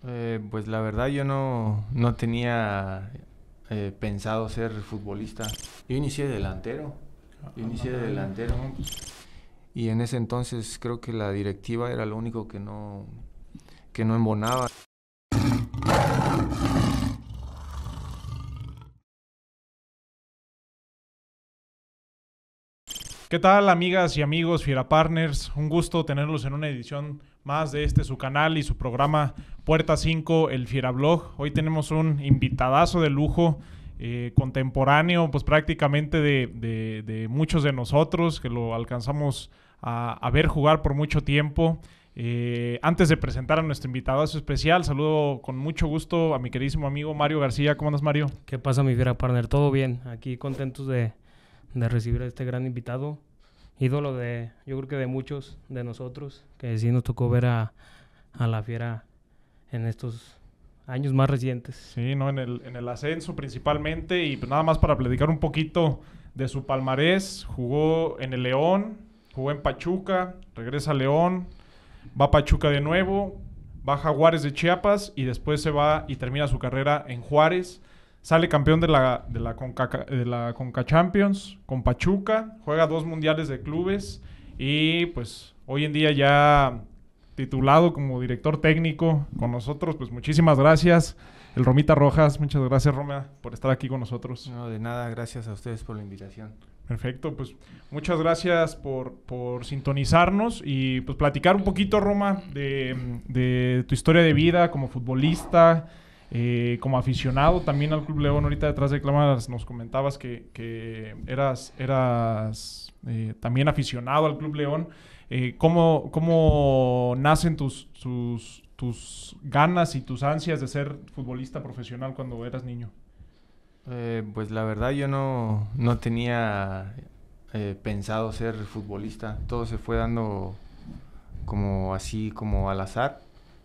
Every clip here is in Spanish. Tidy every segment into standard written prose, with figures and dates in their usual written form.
Pues la verdad yo no tenía pensado ser futbolista. Yo inicié de delantero. ¿No? Y en ese entonces creo que la directiva era lo único que no embonaba. ¿Qué tal, amigas y amigos Fiera Partners? Un gusto tenerlos en una edición más de su canal y su programa Puerta 5, el Fiera Blog. Hoy tenemos un invitadazo de lujo, contemporáneo, pues prácticamente de muchos de nosotros, que lo alcanzamos a ver jugar por mucho tiempo. Antes de presentar a nuestro invitadazo especial, saludo con mucho gusto a mi queridísimo amigo Mario García. ¿Cómo andas, Mario? ¿Qué pasa, mi Fiera Partner? ¿Todo bien? Aquí contentos de recibir a este gran invitado, ídolo yo creo que de muchos de nosotros, que sí nos tocó ver a la Fiera en estos años más recientes. Sí, ¿no? En el ascenso principalmente, y pues nada más para platicar un poquito de su palmarés. Jugó en el León, jugó en Pachuca, regresa a León, va a Pachuca de nuevo, va a Jaguares de Chiapas y después se va y termina su carrera en Juárez. Sale campeón de la Conca Champions con Pachuca, juega 2 mundiales de clubes y pues hoy en día ya titulado como director técnico con nosotros. Pues muchísimas gracias, el Romita Rojas. Muchas gracias, Roma, por estar aquí con nosotros. No, de nada, gracias a ustedes por la invitación. Perfecto, pues muchas gracias por sintonizarnos y pues platicar un poquito, Roma, de tu historia de vida como futbolista, como aficionado también al Club León. Ahorita detrás de cámaras nos comentabas que eras también aficionado al Club León. ¿Cómo nacen tus ganas y tus ansias de ser futbolista profesional cuando eras niño? Pues la verdad yo no tenía pensado ser futbolista. Todo se fue dando como así, como al azar.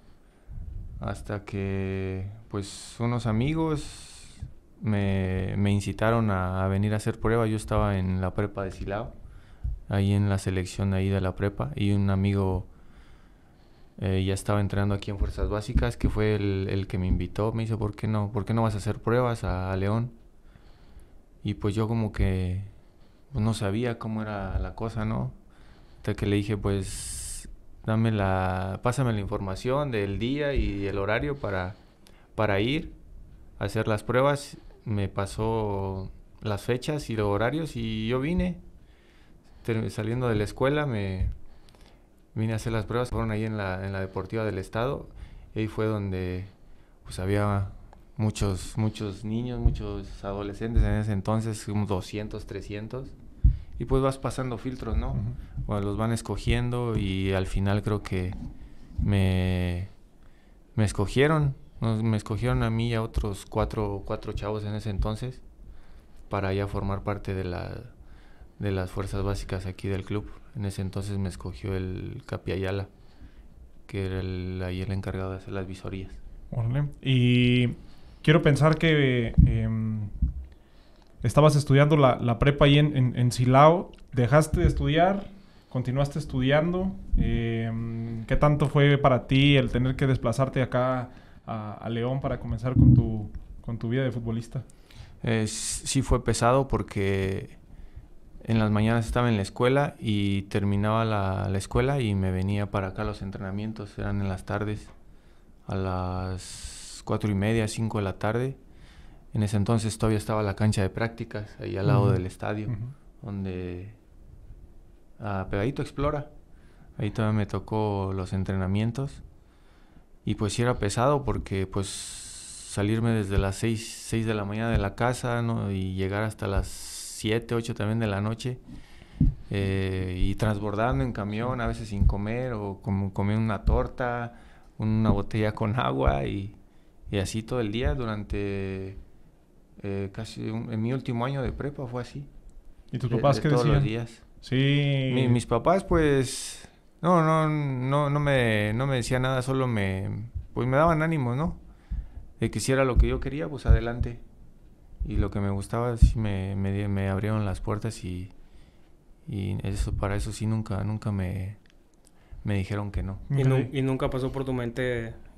Hasta que pues unos amigos me incitaron a venir a hacer prueba. Yo estaba en la prepa de Silao, ahí en la selección ahí de la prepa, y un amigo ya estaba entrenando aquí en Fuerzas Básicas, que fue el que me invitó. Me dice, ¿por qué no vas a hacer pruebas a León? Y pues yo como que pues no sabía cómo era la cosa, ¿no? Hasta que le dije, pues pásame la información del día y el horario para ir a hacer las pruebas. Me pasó las fechas y los horarios y yo vine. Saliendo de la escuela vine a hacer las pruebas. Fueron ahí en la Deportiva del Estado, y ahí fue donde pues había muchos niños, muchos adolescentes en ese entonces, unos 200, 300, y pues vas pasando filtros, ¿no? Uh-huh. Bueno, los van escogiendo y al final creo que me escogieron. Me escogieron a mí y a otros cuatro chavos en ese entonces para ya formar parte de las fuerzas básicas aquí del club. En ese entonces me escogió el Capi Ayala, que era ahí el encargado de hacer las visorías. Órale. Y quiero pensar que estabas estudiando la prepa ahí en Silao. ¿Dejaste de estudiar? ¿Continuaste estudiando? ¿Qué tanto fue para ti el tener que desplazarte acá a León para comenzar con tu vida de futbolista? Sí fue pesado porque en las mañanas estaba en la escuela y terminaba la escuela y me venía para acá a los entrenamientos. Eran en las tardes, a las 4:30, 5 de la tarde. En ese entonces todavía estaba la cancha de prácticas ahí al lado del estadio, donde pegadito Explora. Ahí todavía me tocó los entrenamientos y pues sí era pesado porque pues salirme desde las 6 de la mañana de la casa, ¿no? Y llegar hasta las 7, 8 también de la noche, y transbordando en camión, a veces sin comer, o comiendo una torta, una botella con agua, y así todo el día durante casi en mi último año de prepa fue así. ¿Y tus papás qué todos decían? Los días. Sí. Mis papás pues no me decían nada, solo pues me daban ánimo, ¿no? De que si era lo que yo quería, pues adelante. Y lo que me gustaba, sí me abrieron las puertas, y para eso sí nunca me dijeron que no. ¿Y nunca pasó por tu mente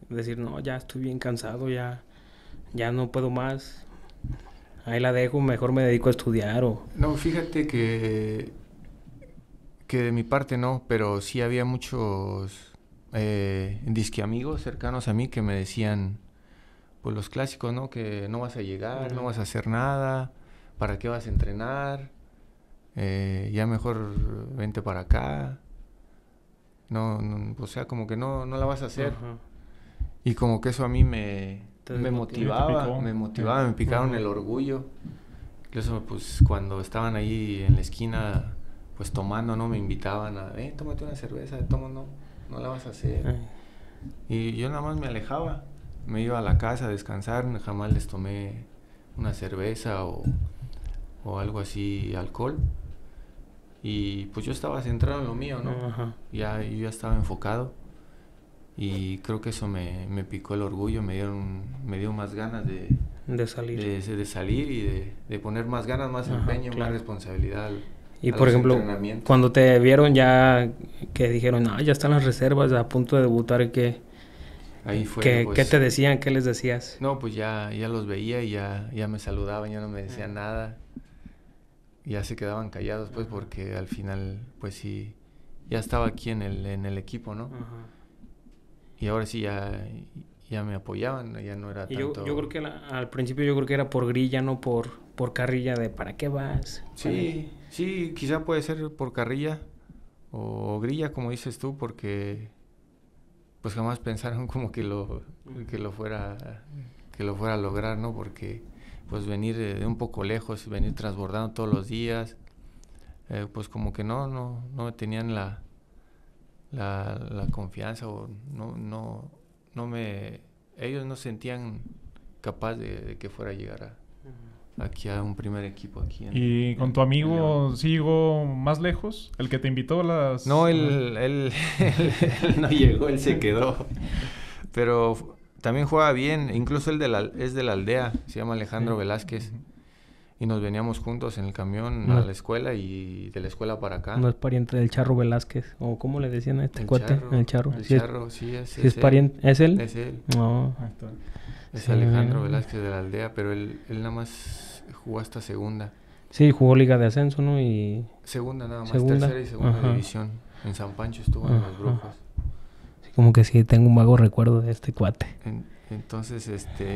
decir, no, ya estoy bien cansado, ya no puedo más. Ahí la dejo, mejor me dedico a estudiar o... No, fíjate que de mi parte no, pero sí había muchos disque amigos cercanos a mí que me decían, pues los clásicos, ¿no? Que no vas a llegar, no vas a hacer nada, ¿para qué vas a entrenar? Ya mejor vente para acá. No, o sea, como que no la vas a hacer. Ajá. Y como que eso a mí me motivaba, me picaron el orgullo. Incluso, pues, cuando estaban ahí en la esquina, pues, tomando, ¿no? Me invitaban a, tómate una cerveza, no la vas a hacer. Ay. Y yo nada más me alejaba. Me iba a la casa a descansar, jamás les tomé una cerveza o algo así, alcohol. Y pues yo estaba centrado en lo mío, ¿no? Ajá. Yo ya estaba enfocado. Y creo que eso me picó el orgullo, me dio más ganas De salir. de salir y de poner más ganas, más empeño, claro. más responsabilidad. Y por ejemplo, cuando te vieron ya que dijeron, ya están las reservas a punto de debutar, ahí fue, ¿qué te decían? ¿Qué les decías? No, pues ya los veía y ya me saludaban, ya no me decían nada. Ya se quedaban callados, pues, porque al final, pues sí, ya estaba aquí en el equipo, ¿no? Ajá. Y ahora sí ya me apoyaban, ya no era y tanto... yo creo que al principio yo creo que era por grilla, no por carrilla de ¿para qué vas? Sí, quizá puede ser por carrilla o grilla, como dices tú, porque pues jamás pensaron como que lo fuera a lograr, ¿no? Porque pues venir de un poco lejos, venir transbordando todos los días, pues como que no tenían la confianza o ellos no sentían capaz de que fuera a llegar aquí a un primer equipo aquí. ¿Y con tu amigo sigo más lejos? ¿El que te invitó a las...? No, él no llegó, él se quedó. Pero también juega bien, incluso él es de la aldea, se llama Alejandro Velázquez. Y nos veníamos juntos en el camión a la escuela y de la escuela para acá. No es pariente del Charro Velázquez, o ¿cómo le decían a este cuate? El Charro. El Charro, sí, es pariente. ¿Es él? Es él. No. Es Alejandro Velázquez de la aldea, pero él nada más jugó hasta segunda. Sí, jugó Liga de Ascenso, ¿no? Y... Segunda nada más, tercera y segunda división. En San Pancho estuvo en los Brujos. Sí, como que sí, tengo un vago recuerdo de este cuate. Entonces,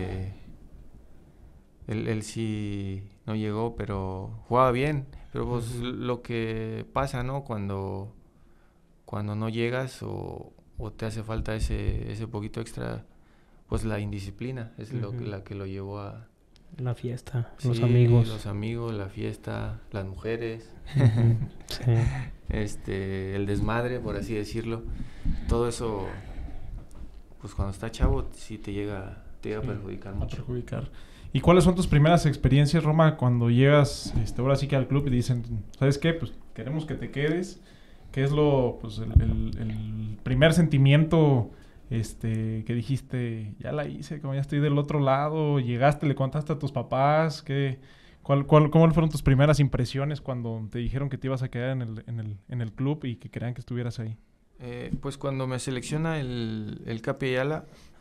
él sí no llegó, pero jugaba bien. Pero pues lo que pasa, ¿no? Cuando no llegas o te hace falta ese poquito extra, pues la indisciplina es la que lo llevó a... La fiesta, los amigos. Los amigos, la fiesta, las mujeres, sí. El desmadre, por así decirlo. Todo eso, pues cuando está chavo, sí te llega a perjudicar mucho. ¿Y cuáles son tus primeras experiencias, Roma, cuando llegas ahora sí que al club y dicen, ¿sabes qué? Pues queremos que te quedes. ¿Qué es el primer sentimiento que dijiste, ya la hice, como ya estoy del otro lado? ¿Llegaste, le contaste a tus papás? ¿Cómo fueron tus primeras impresiones cuando te dijeron que te ibas a quedar en el club y que querían que estuvieras ahí? Pues cuando me selecciona el Capi Ayala,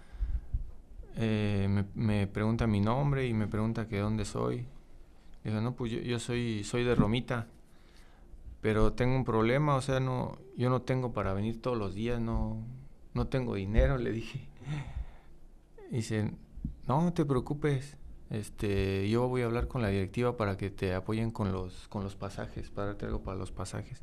me pregunta mi nombre y me pregunta que dónde soy. Digo, no, pues yo soy de Romita, pero tengo un problema, o sea, yo no tengo para venir todos los días, no tengo dinero, le dije. Dice, no te preocupes, yo voy a hablar con la directiva para que te apoyen con los pasajes, para darte algo para los pasajes.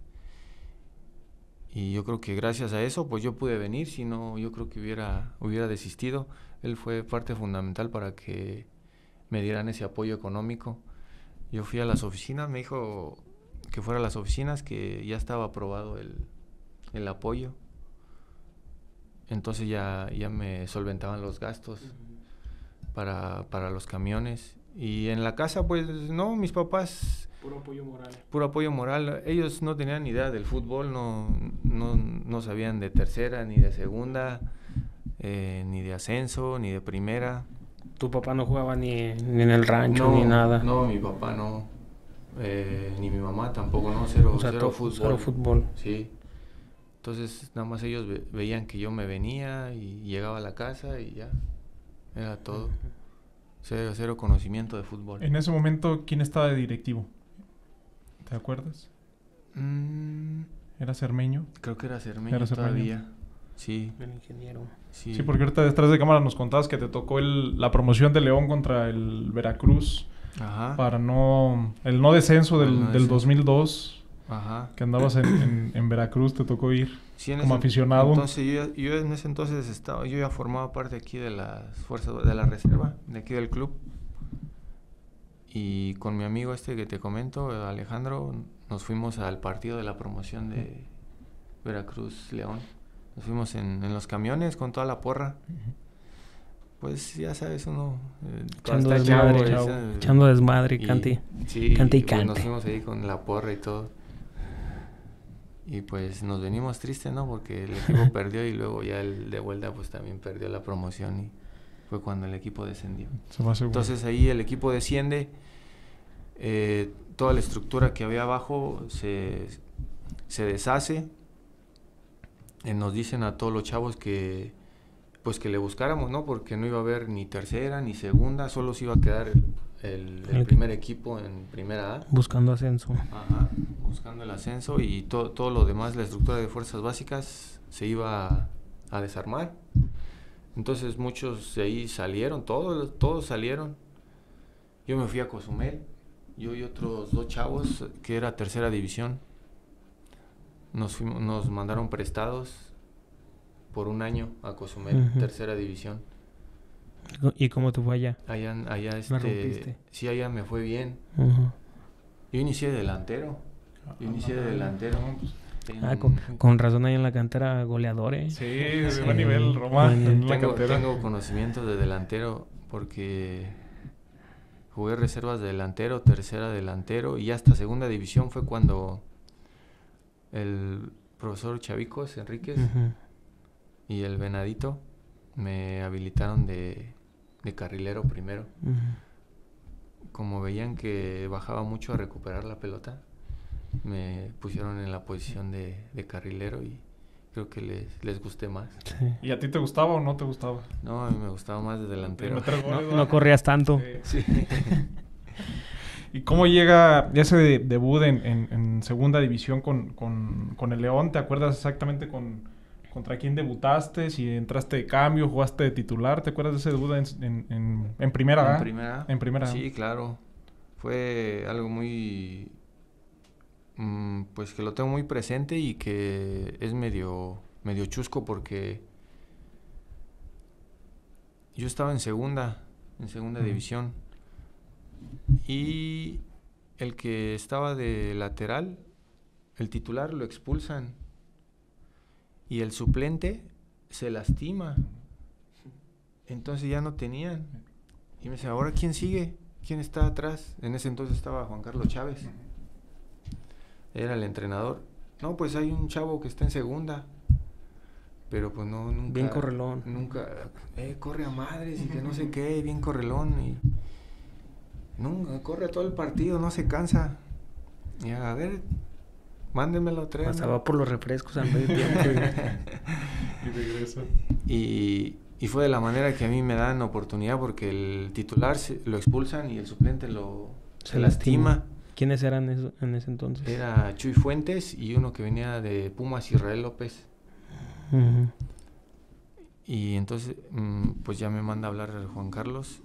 Y yo creo que gracias a eso, pues yo pude venir, si no, yo creo que hubiera desistido. Él fue parte fundamental para que me dieran ese apoyo económico. Yo fui a las oficinas, me dijo que fuera a las oficinas, que ya estaba aprobado el apoyo. Entonces ya me solventaban los gastos para los camiones. Y en la casa, pues no, mis papás... Puro apoyo moral. Ellos no tenían ni idea del fútbol, no sabían de tercera, ni de segunda, ni de ascenso, ni de primera. ¿Tu papá no jugaba ni en el rancho, ni nada? No, mi papá no. Ni mi mamá tampoco, no, cero fútbol. Cero fútbol. Sí. Entonces nada más ellos veían que yo me venía y llegaba a la casa y ya, era todo. Cero conocimiento de fútbol. En ese momento, ¿quién estaba de directivo? ¿Te acuerdas? ¿Era Cermeño? Creo que era Cermeño todavía. Sí. El ingeniero. Sí, porque ahorita detrás de cámara nos contabas que te tocó la promoción de León contra el Veracruz. Ajá. Para el no descenso del 2002. Ajá. Que andabas en Veracruz, te tocó ir como ese, aficionado. Entonces yo en ese entonces yo ya formaba parte aquí de las fuerzas de la reserva, de aquí del club. Y con mi amigo que te comento, Alejandro, nos fuimos al partido de la promoción de Veracruz-León. Nos fuimos en los camiones con toda la porra. Pues ya sabes, uno... echando desmadre, echando desmadre, cante. Sí, cante y pues cante. Nos fuimos ahí con la porra y todo. Y pues nos venimos tristes, ¿no? Porque el equipo perdió y luego ya el de vuelta pues también perdió la promoción y fue cuando el equipo descendió. Entonces ahí el equipo desciende, toda la estructura que había abajo se deshace. Nos dicen a todos los chavos que pues que le buscáramos, ¿no? Porque no iba a haber ni tercera ni segunda, solo se iba a quedar el primer equipo en primera A. Buscando ascenso. Ajá, buscando el ascenso y todo lo demás, la estructura de fuerzas básicas se iba a desarmar. Entonces muchos de ahí salieron, todos salieron. Yo me fui a Cozumel, yo y otros 2 chavos que era tercera división. Nos mandaron prestados por 1 año a Cozumel, tercera división. ¿Y cómo te fue allá? Allá ¿La rompiste? Sí, allá me fue bien. Yo inicié de delantero. Con razón ahí en la cantera goleador, ¿eh? Sí, de buen nivel, Román. Tengo conocimientos de delantero porque jugué reservas de delantero, tercera delantero y hasta segunda división fue cuando el profesor Chavicos Enríquez y el Venadito me habilitaron de carrilero primero. Como veían que bajaba mucho a recuperar la pelota, me pusieron en la posición de carrilero y creo que les gusté más. Sí. ¿Y a ti te gustaba o no te gustaba? No, a mí me gustaba más de delantero. No corrías tanto. Sí. ¿Y cómo llega ese debut en segunda división con el León? ¿Te acuerdas exactamente contra quién debutaste? Si entraste de cambio, jugaste de titular. ¿Te acuerdas de ese debut en primera A? En primera A. Sí, claro. Fue algo muy... pues que lo tengo muy presente y que es medio chusco porque yo estaba en segunda división y el que estaba de lateral, el titular lo expulsan y el suplente se lastima, entonces ya no tenían y me dice, ¿ahora quién sigue? ¿Quién está atrás? En ese entonces estaba Juan Carlos Chávez, era el entrenador. No, pues hay un chavo que está en segunda, pero pues no, nunca... Bien correlón. Nunca, corre a madres y que no sé qué, bien correlón y... Nunca, corre todo el partido, no se cansa. Y a ver, mándemelo otra vez. Pasaba por los refrescos al medio tiempo. Y regresa. Y fue de la manera que a mí me dan oportunidad porque el titular lo expulsan y el suplente se lastima. ¿Quiénes eran en ese entonces? Era Chuy Fuentes y uno que venía de Pumas, Israel López. Y entonces, pues ya me manda a hablar Juan Carlos.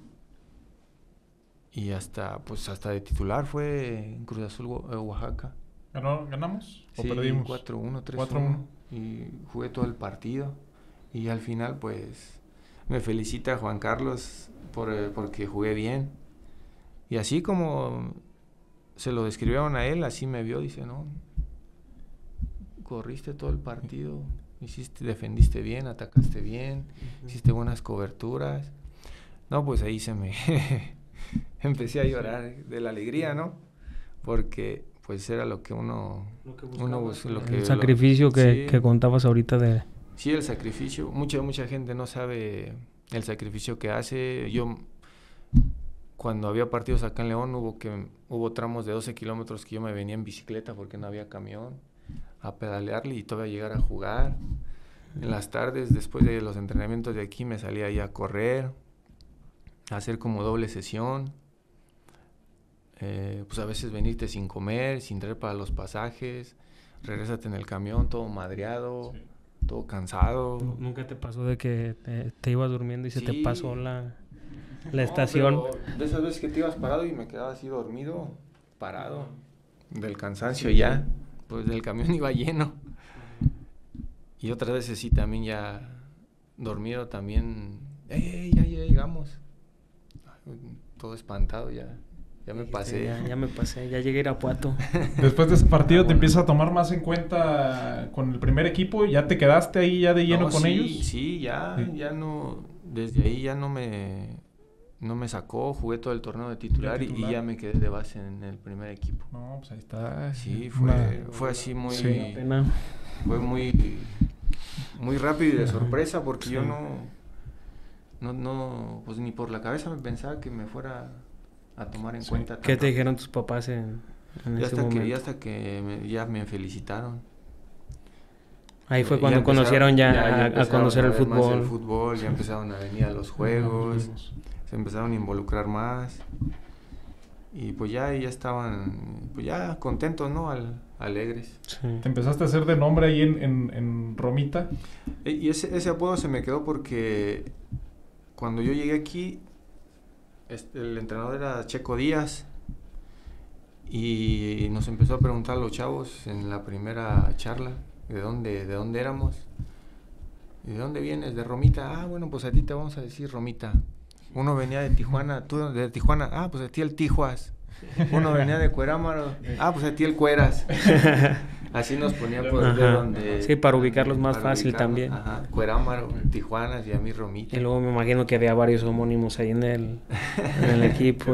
Y hasta de titular fue en Cruz Azul, Oaxaca. ¿Ganamos o sí, perdimos? 4-1, 3-1. Y jugué todo el partido. Y al final, pues, me felicita Juan Carlos porque jugué bien. Y así como se lo describieron a él, así me vio, dice, no, corriste todo el partido, defendiste bien, atacaste bien, hiciste buenas coberturas. No, pues ahí se me empecé a llorar de la alegría, ¿no? Porque pues era lo que el sacrificio que contabas ahorita de... Sí, el sacrificio. Mucha gente no sabe el sacrificio que hace. Yo, cuando había partidos acá en León, hubo tramos de 12 kilómetros que yo me venía en bicicleta porque no había camión. a pedalearle y todavía llegar a jugar. En las tardes, después de los entrenamientos de aquí, me salía ahí a correr, a hacer como doble sesión. Pues a veces venirte sin comer, sin traer para los pasajes, regrésate en el camión todo madreado, sí, todo cansado. ¿Nunca te pasó de que te ibas durmiendo y se te pasó la estación? De esas veces que te ibas parado y me quedaba así dormido, parado, del cansancio ya, pues el camión iba lleno. Y otras veces sí, también ya dormido también, ya llegamos, todo espantado ya. Ya me pasé. Ya me pasé, ya llegué a Irapuato. Después de ese partido te empiezas a tomar más en cuenta con el primer equipo. ¿Ya te quedaste ahí ya de lleno con ellos? Sí, ya no, desde ahí ya no me sacó, jugué todo el torneo de titular. Y ya me quedé de base en el primer equipo. No, pues ahí está. Sí, fue así muy... Sí. Fue muy rápido y de sorpresa porque sí, yo no, pues ni por la cabeza me pensaba que me fuera a tomar en cuenta. ¿Qué te dijeron tus papás en ese momento? Hasta que ya me felicitaron. Ahí fue cuando conocieron a conocer el fútbol. El fútbol, ya empezaron a venir a los juegos, se empezaron a involucrar más. Y pues ya estaban, pues ya contentos, ¿no? Alegres. Sí. ¿Te empezaste a hacer de nombre ahí en Romita? Y ese apodo se me quedó porque cuando yo llegué aquí, el entrenador era Checo Díaz y nos empezó a preguntar a los chavos en la primera charla de dónde éramos. ¿Y de dónde vienes? De Romita. Ah, bueno, pues a ti te vamos a decir Romita. Uno venía de Tijuana. ¿Tú de Tijuana? Ah, pues a ti el Tijuas. Uno venía de Cuerámaro. Ah, pues a ti el Cueras. Así nos ponían por de donde... Sí, para ubicarlos más fácil también. Ajá, Cuerámaro, Tijuana y a mí Romita. Y luego me imagino que había varios homónimos ahí en el equipo.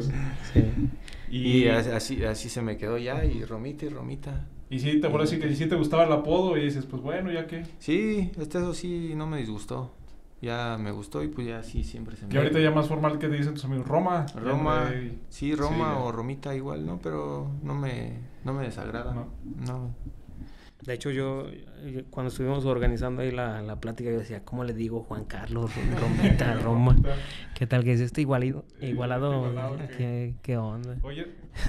Y así se me quedó ya, y Romita. Y sí, te acuerdas que sí te gustaba el apodo y dices, pues bueno, ¿ya qué? Sí, eso sí no me disgustó. Ya me gustó y pues ya sí siempre se me... Y ahorita ya más formal que te dicen tus amigos, Roma. Sí, Roma o Romita igual, ¿no? Pero no me desagrada. No. De hecho, yo cuando estuvimos organizando ahí la plática, yo decía, ¿cómo le digo Juan Carlos, Romita, Roma? ¿Qué tal que es este igualado? ¿Qué onda? Oye.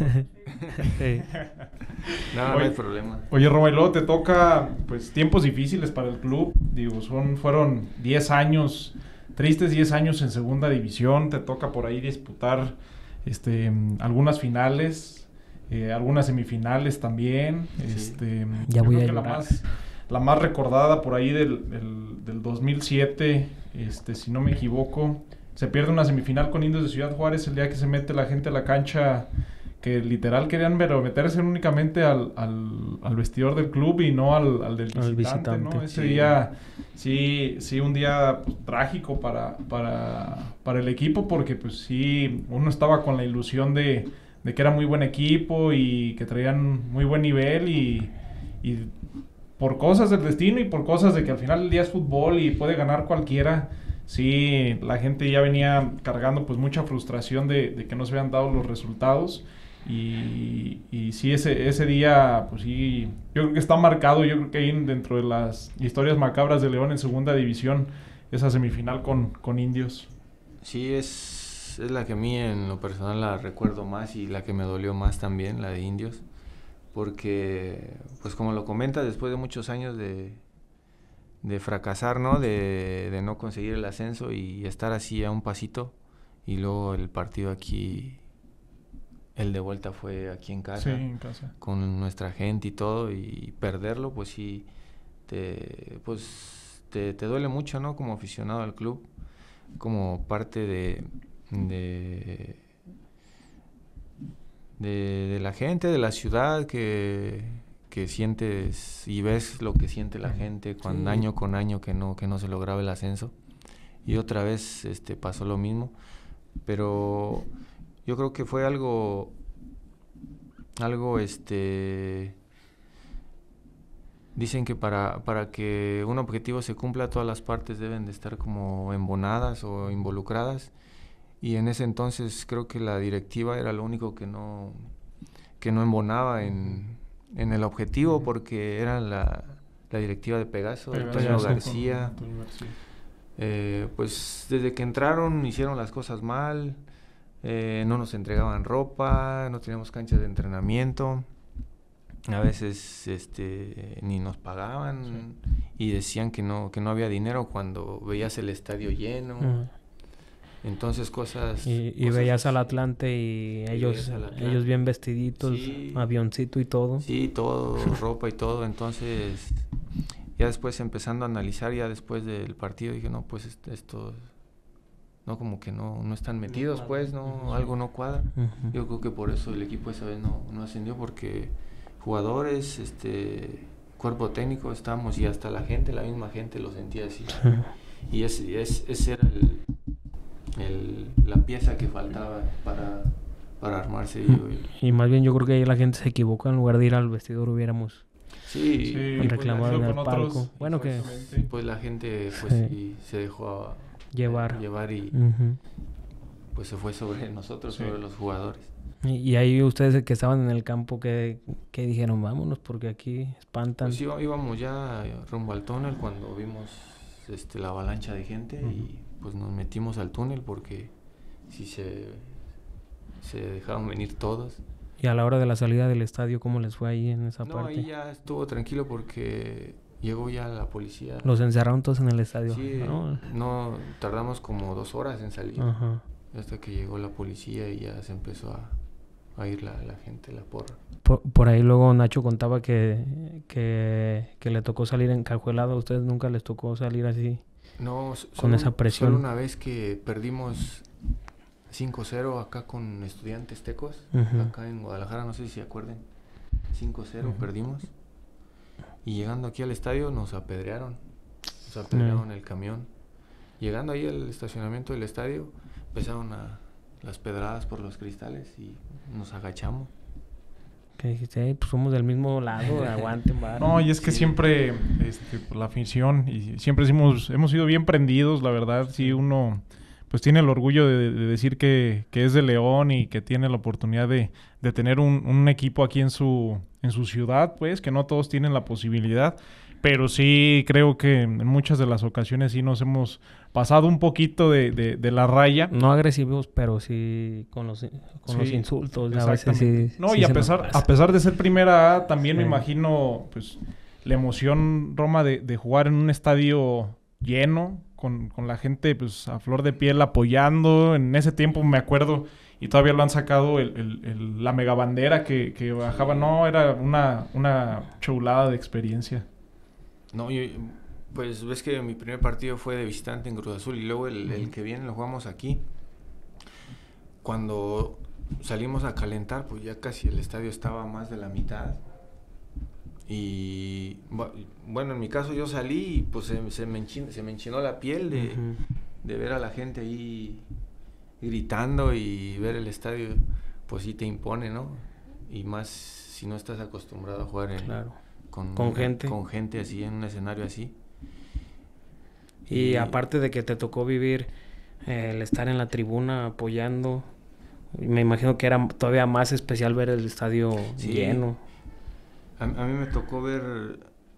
Sí. No hay problema. Oye, Roma, y luego te toca, pues, tiempos difíciles para el club. Digo, fueron 10 años, tristes 10 años en segunda división. Te toca por ahí disputar algunas finales. Algunas semifinales también. Sí. Ya voy a llorar. La más recordada por ahí del 2007, si no me equivoco, se pierde una semifinal con Indios de Ciudad Juárez el día que se mete la gente a la cancha, que literal querían meterse únicamente al vestidor del club y no al del visitante, ¿no? Ese día, sí, un día pues, trágico para el equipo, porque pues sí, uno estaba con la ilusión de que era muy buen equipo y que traían muy buen nivel y por cosas del destino y por cosas de que al final del día es fútbol y puede ganar cualquiera, sí, la gente ya venía cargando pues mucha frustración de que no se habían dado los resultados y sí, ese día pues sí, yo creo que está marcado, yo creo que ahí dentro de las historias macabras de León en segunda división, esa semifinal con Indios. Sí, es la que a mí en lo personal la recuerdo más y la que me dolió más también, la de Indios, porque pues como lo comenta, después de muchos años de fracasar, ¿no? De no conseguir el ascenso y estar así a un pasito, y luego el partido aquí, el de vuelta fue aquí en casa, sí, en casa, con nuestra gente y todo, y perderlo pues sí te duele mucho, ¿no? Como aficionado al club, como parte de la gente, de la ciudad, que sientes y ves lo que siente la gente cuando año con año que no se lograba el ascenso, y otra vez pasó lo mismo, pero yo creo que fue algo dicen que para que un objetivo se cumpla, todas las partes deben de estar como embonadas o involucradas. Y en ese entonces creo que la directiva era lo único que no embonaba en en el objetivo porque era la directiva de Pegaso, Pegaso, Antonio con García. Antonio García. Pues desde que entraron hicieron las cosas mal, no nos entregaban ropa, no teníamos canchas de entrenamiento, a veces ni nos pagaban y decían que no había dinero cuando veías el estadio lleno. Entonces cosas... Y cosas veías al así. Atlante y veías al Atlante. ellos bien vestiditos, Sí. avioncito y todo. Sí, todo, ropa y todo. Entonces, ya después empezando a analizar, ya después del partido, dije, no, pues esto, no, como que no están metidos, pues, no, algo no cuadra. Ujú. Yo creo que por eso el equipo esa vez no ascendió, porque jugadores, cuerpo técnico estábamos, y hasta la gente, la misma gente lo sentía así. Y ese era la pieza que faltaba para armarse. Y más bien yo creo que ahí la gente se equivocó, en lugar de ir al vestidor hubiéramos Sí, pues, reclamado en con el otros, palco. Bueno, que exactamente. pues la gente pues Sí. sí, se dejó llevar. y Ujú. pues se fue sobre nosotros, Sí. sobre los jugadores. Y ahí ustedes que estaban en el campo, que dijeron, vámonos, porque aquí espantan. Pues íbamos ya rumbo al túnel cuando vimos la avalancha de gente y pues nos metimos al túnel porque sí se dejaron venir todos. Y a la hora de la salida del estadio, ¿cómo les fue ahí en esa No, parte? ahí ya estuvo tranquilo porque llegó ya la policía. Los encerraron todos en el estadio, Sí, ¿no? no, tardamos como 2 horas en salir. Ajá. Hasta que llegó la policía y ya se empezó a ir la gente, la porra. Por ahí luego Nacho contaba que le tocó salir encajuelado. ¿A ustedes nunca les tocó salir así? No, Con esa presión. Solo una vez que perdimos 5-0 acá con Estudiantes Tecos, Ujú. acá en Guadalajara, no sé si se acuerden. 5-0 Ujú. perdimos. Y llegando aquí al estadio nos apedrearon. Nos apedrearon el camión. Llegando ahí al estacionamiento del estadio, empezaron las pedradas por los cristales y nos agachamos. Que dijiste, "Ey, pues somos del mismo lado, aguanten, vara". No, y es que Sí. siempre por la afición y siempre hemos sido bien prendidos, la verdad. Sí, uno pues tiene el orgullo de decir que es de León y que tiene la oportunidad de tener un equipo aquí en su ciudad, pues, que no todos tienen la posibilidad. Pero sí creo que en muchas de las ocasiones sí nos hemos pasado un poquito de la raya. No agresivos, pero sí con los insultos. A veces sí. No, sí y se a nos pasa. pesar de ser primera A, también me Sí. imagino pues la emoción, Roma, de jugar en un estadio lleno, con la gente pues a flor de piel apoyando. En ese tiempo me acuerdo, y todavía lo han sacado, la megabandera que bajaba. No, era una chulada de experiencia. No, pues ves que mi primer partido fue de visitante en Cruz Azul y luego el que viene lo jugamos aquí. Cuando salimos a calentar, pues ya casi el estadio estaba más de la mitad. Y bueno, en mi caso yo salí y pues se me enchinó la piel Ujú. de ver a la gente ahí gritando y ver el estadio, pues sí te impone, ¿no? Y más si no estás acostumbrado a jugar Claro. con gente. con gente así, en un escenario así. Y aparte de que te tocó vivir el estar en la tribuna apoyando, me imagino que era todavía más especial ver el estadio Sí. lleno. A mí me tocó ver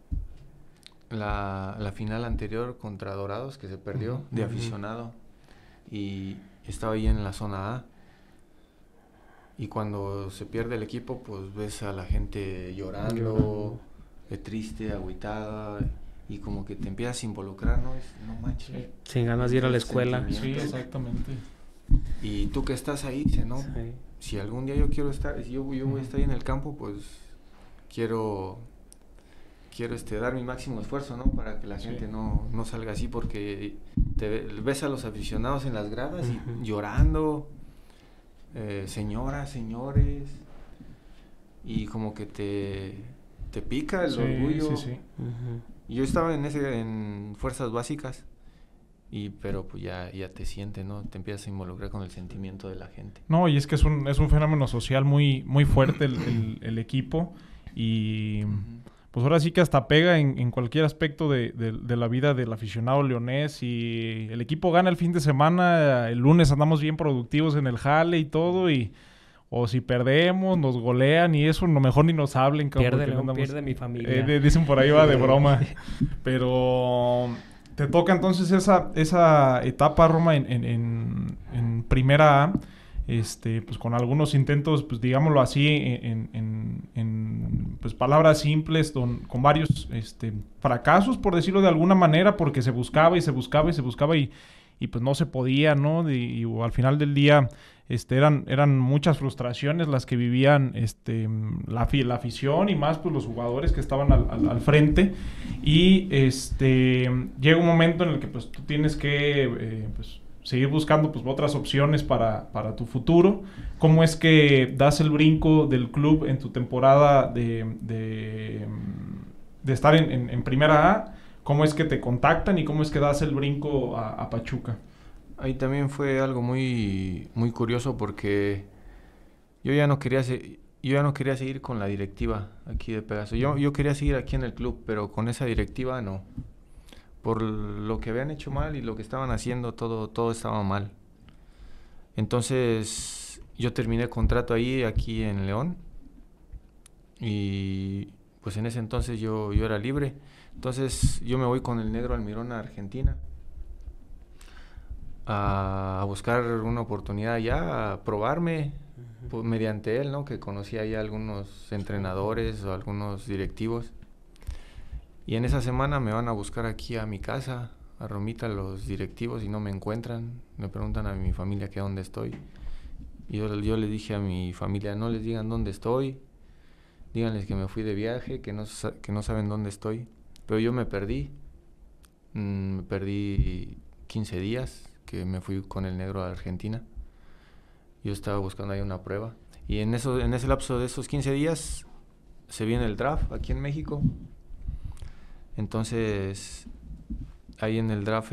la final anterior contra Dorados, que se perdió, de aficionado. Y estaba ahí en la zona A. Y cuando se pierde el equipo, pues ves a la gente llorando, triste, agüitada. Y como que te empiezas a involucrar, ¿no? No manches. Sin ganas de ir a la escuela. Sí, exactamente. Y tú que estás ahí, dices, ¿no? Sí. Si algún día yo quiero estar, si yo voy a estar ahí en el campo, pues quiero dar mi máximo esfuerzo, ¿no? Para que la gente no salga así, porque ves a los aficionados en las gradas y llorando, señoras, señores, y como que te pica el orgullo. Sí. Ujú. Yo estaba en fuerzas básicas, pero pues ya te sientes, ¿no? Te empiezas a involucrar con el sentimiento de la gente. No, y es que es un fenómeno social muy, muy fuerte el equipo. Y pues ahora sí que hasta pega en cualquier aspecto de la vida del aficionado leonés. Y el equipo gana el fin de semana, el lunes andamos bien productivos en el jale y todo. Y o si perdemos, nos golean y eso, lo mejor ni nos hablen. Pierde León, pierde mi familia. Dicen por ahí, va de broma. Pero te toca entonces esa etapa, Roma, en Primera A. Pues con algunos intentos, pues digámoslo así, en pues palabras simples, con varios fracasos, por decirlo de alguna manera, porque se buscaba y pues no se podía, ¿no? Y al final del día eran muchas frustraciones las que vivían la afición y más pues los jugadores que estaban al frente. Y llega un momento en el que pues tú tienes que pues seguir buscando pues otras opciones para tu futuro. ¿Cómo es que das el brinco del club en tu temporada de estar en Primera A? ¿Cómo es que te contactan y cómo es que das el brinco a Pachuca? Ahí también fue algo muy, muy curioso porque yo ya no quería seguir con la directiva aquí de Pegaso. Yo quería seguir aquí en el club, pero con esa directiva no. Por lo que habían hecho mal y lo que estaban haciendo, todo estaba mal. Entonces yo terminé contrato aquí en León, y pues en ese entonces yo era libre. Entonces yo me voy con el Negro Almirón a Argentina a buscar una oportunidad allá, a probarme pues, mediante él, ¿no? Que conocía ya algunos entrenadores o algunos directivos. Y en esa semana me van a buscar aquí a mi casa, a Romita, los directivos, y no me encuentran. Me preguntan a mi familia que dónde estoy. Y yo les dije a mi familia, no les digan dónde estoy, díganles que me fui de viaje, que no saben dónde estoy. Pero yo me perdí 15 días, que me fui con el Negro a Argentina. Yo estaba buscando ahí una prueba. Y en ese lapso de esos 15 días se viene el draft aquí en México. Entonces, ahí en el draft,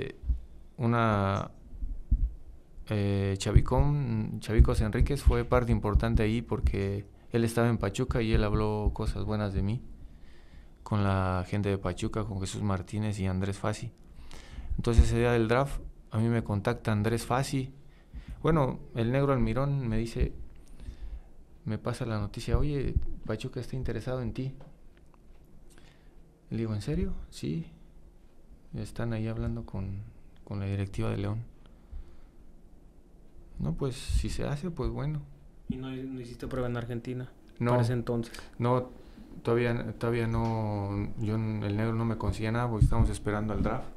Chavicos Enríquez fue parte importante ahí porque él estaba en Pachuca y él habló cosas buenas de mí con la gente de Pachuca, con Jesús Martínez y Andrés Fassi. Entonces, ese día del draft, a mí me contacta Andrés Fassi. Bueno, el Negro Almirón me pasa la noticia, oye, Pachuca está interesado en ti. Le digo, ¿en serio? Sí. Están ahí hablando con la directiva de León. No, pues si se hace, pues bueno. ¿Y no hiciste prueba en Argentina? No. Para ese entonces. No, todavía no. El Negro no me conseguía nada porque estábamos esperando al draft.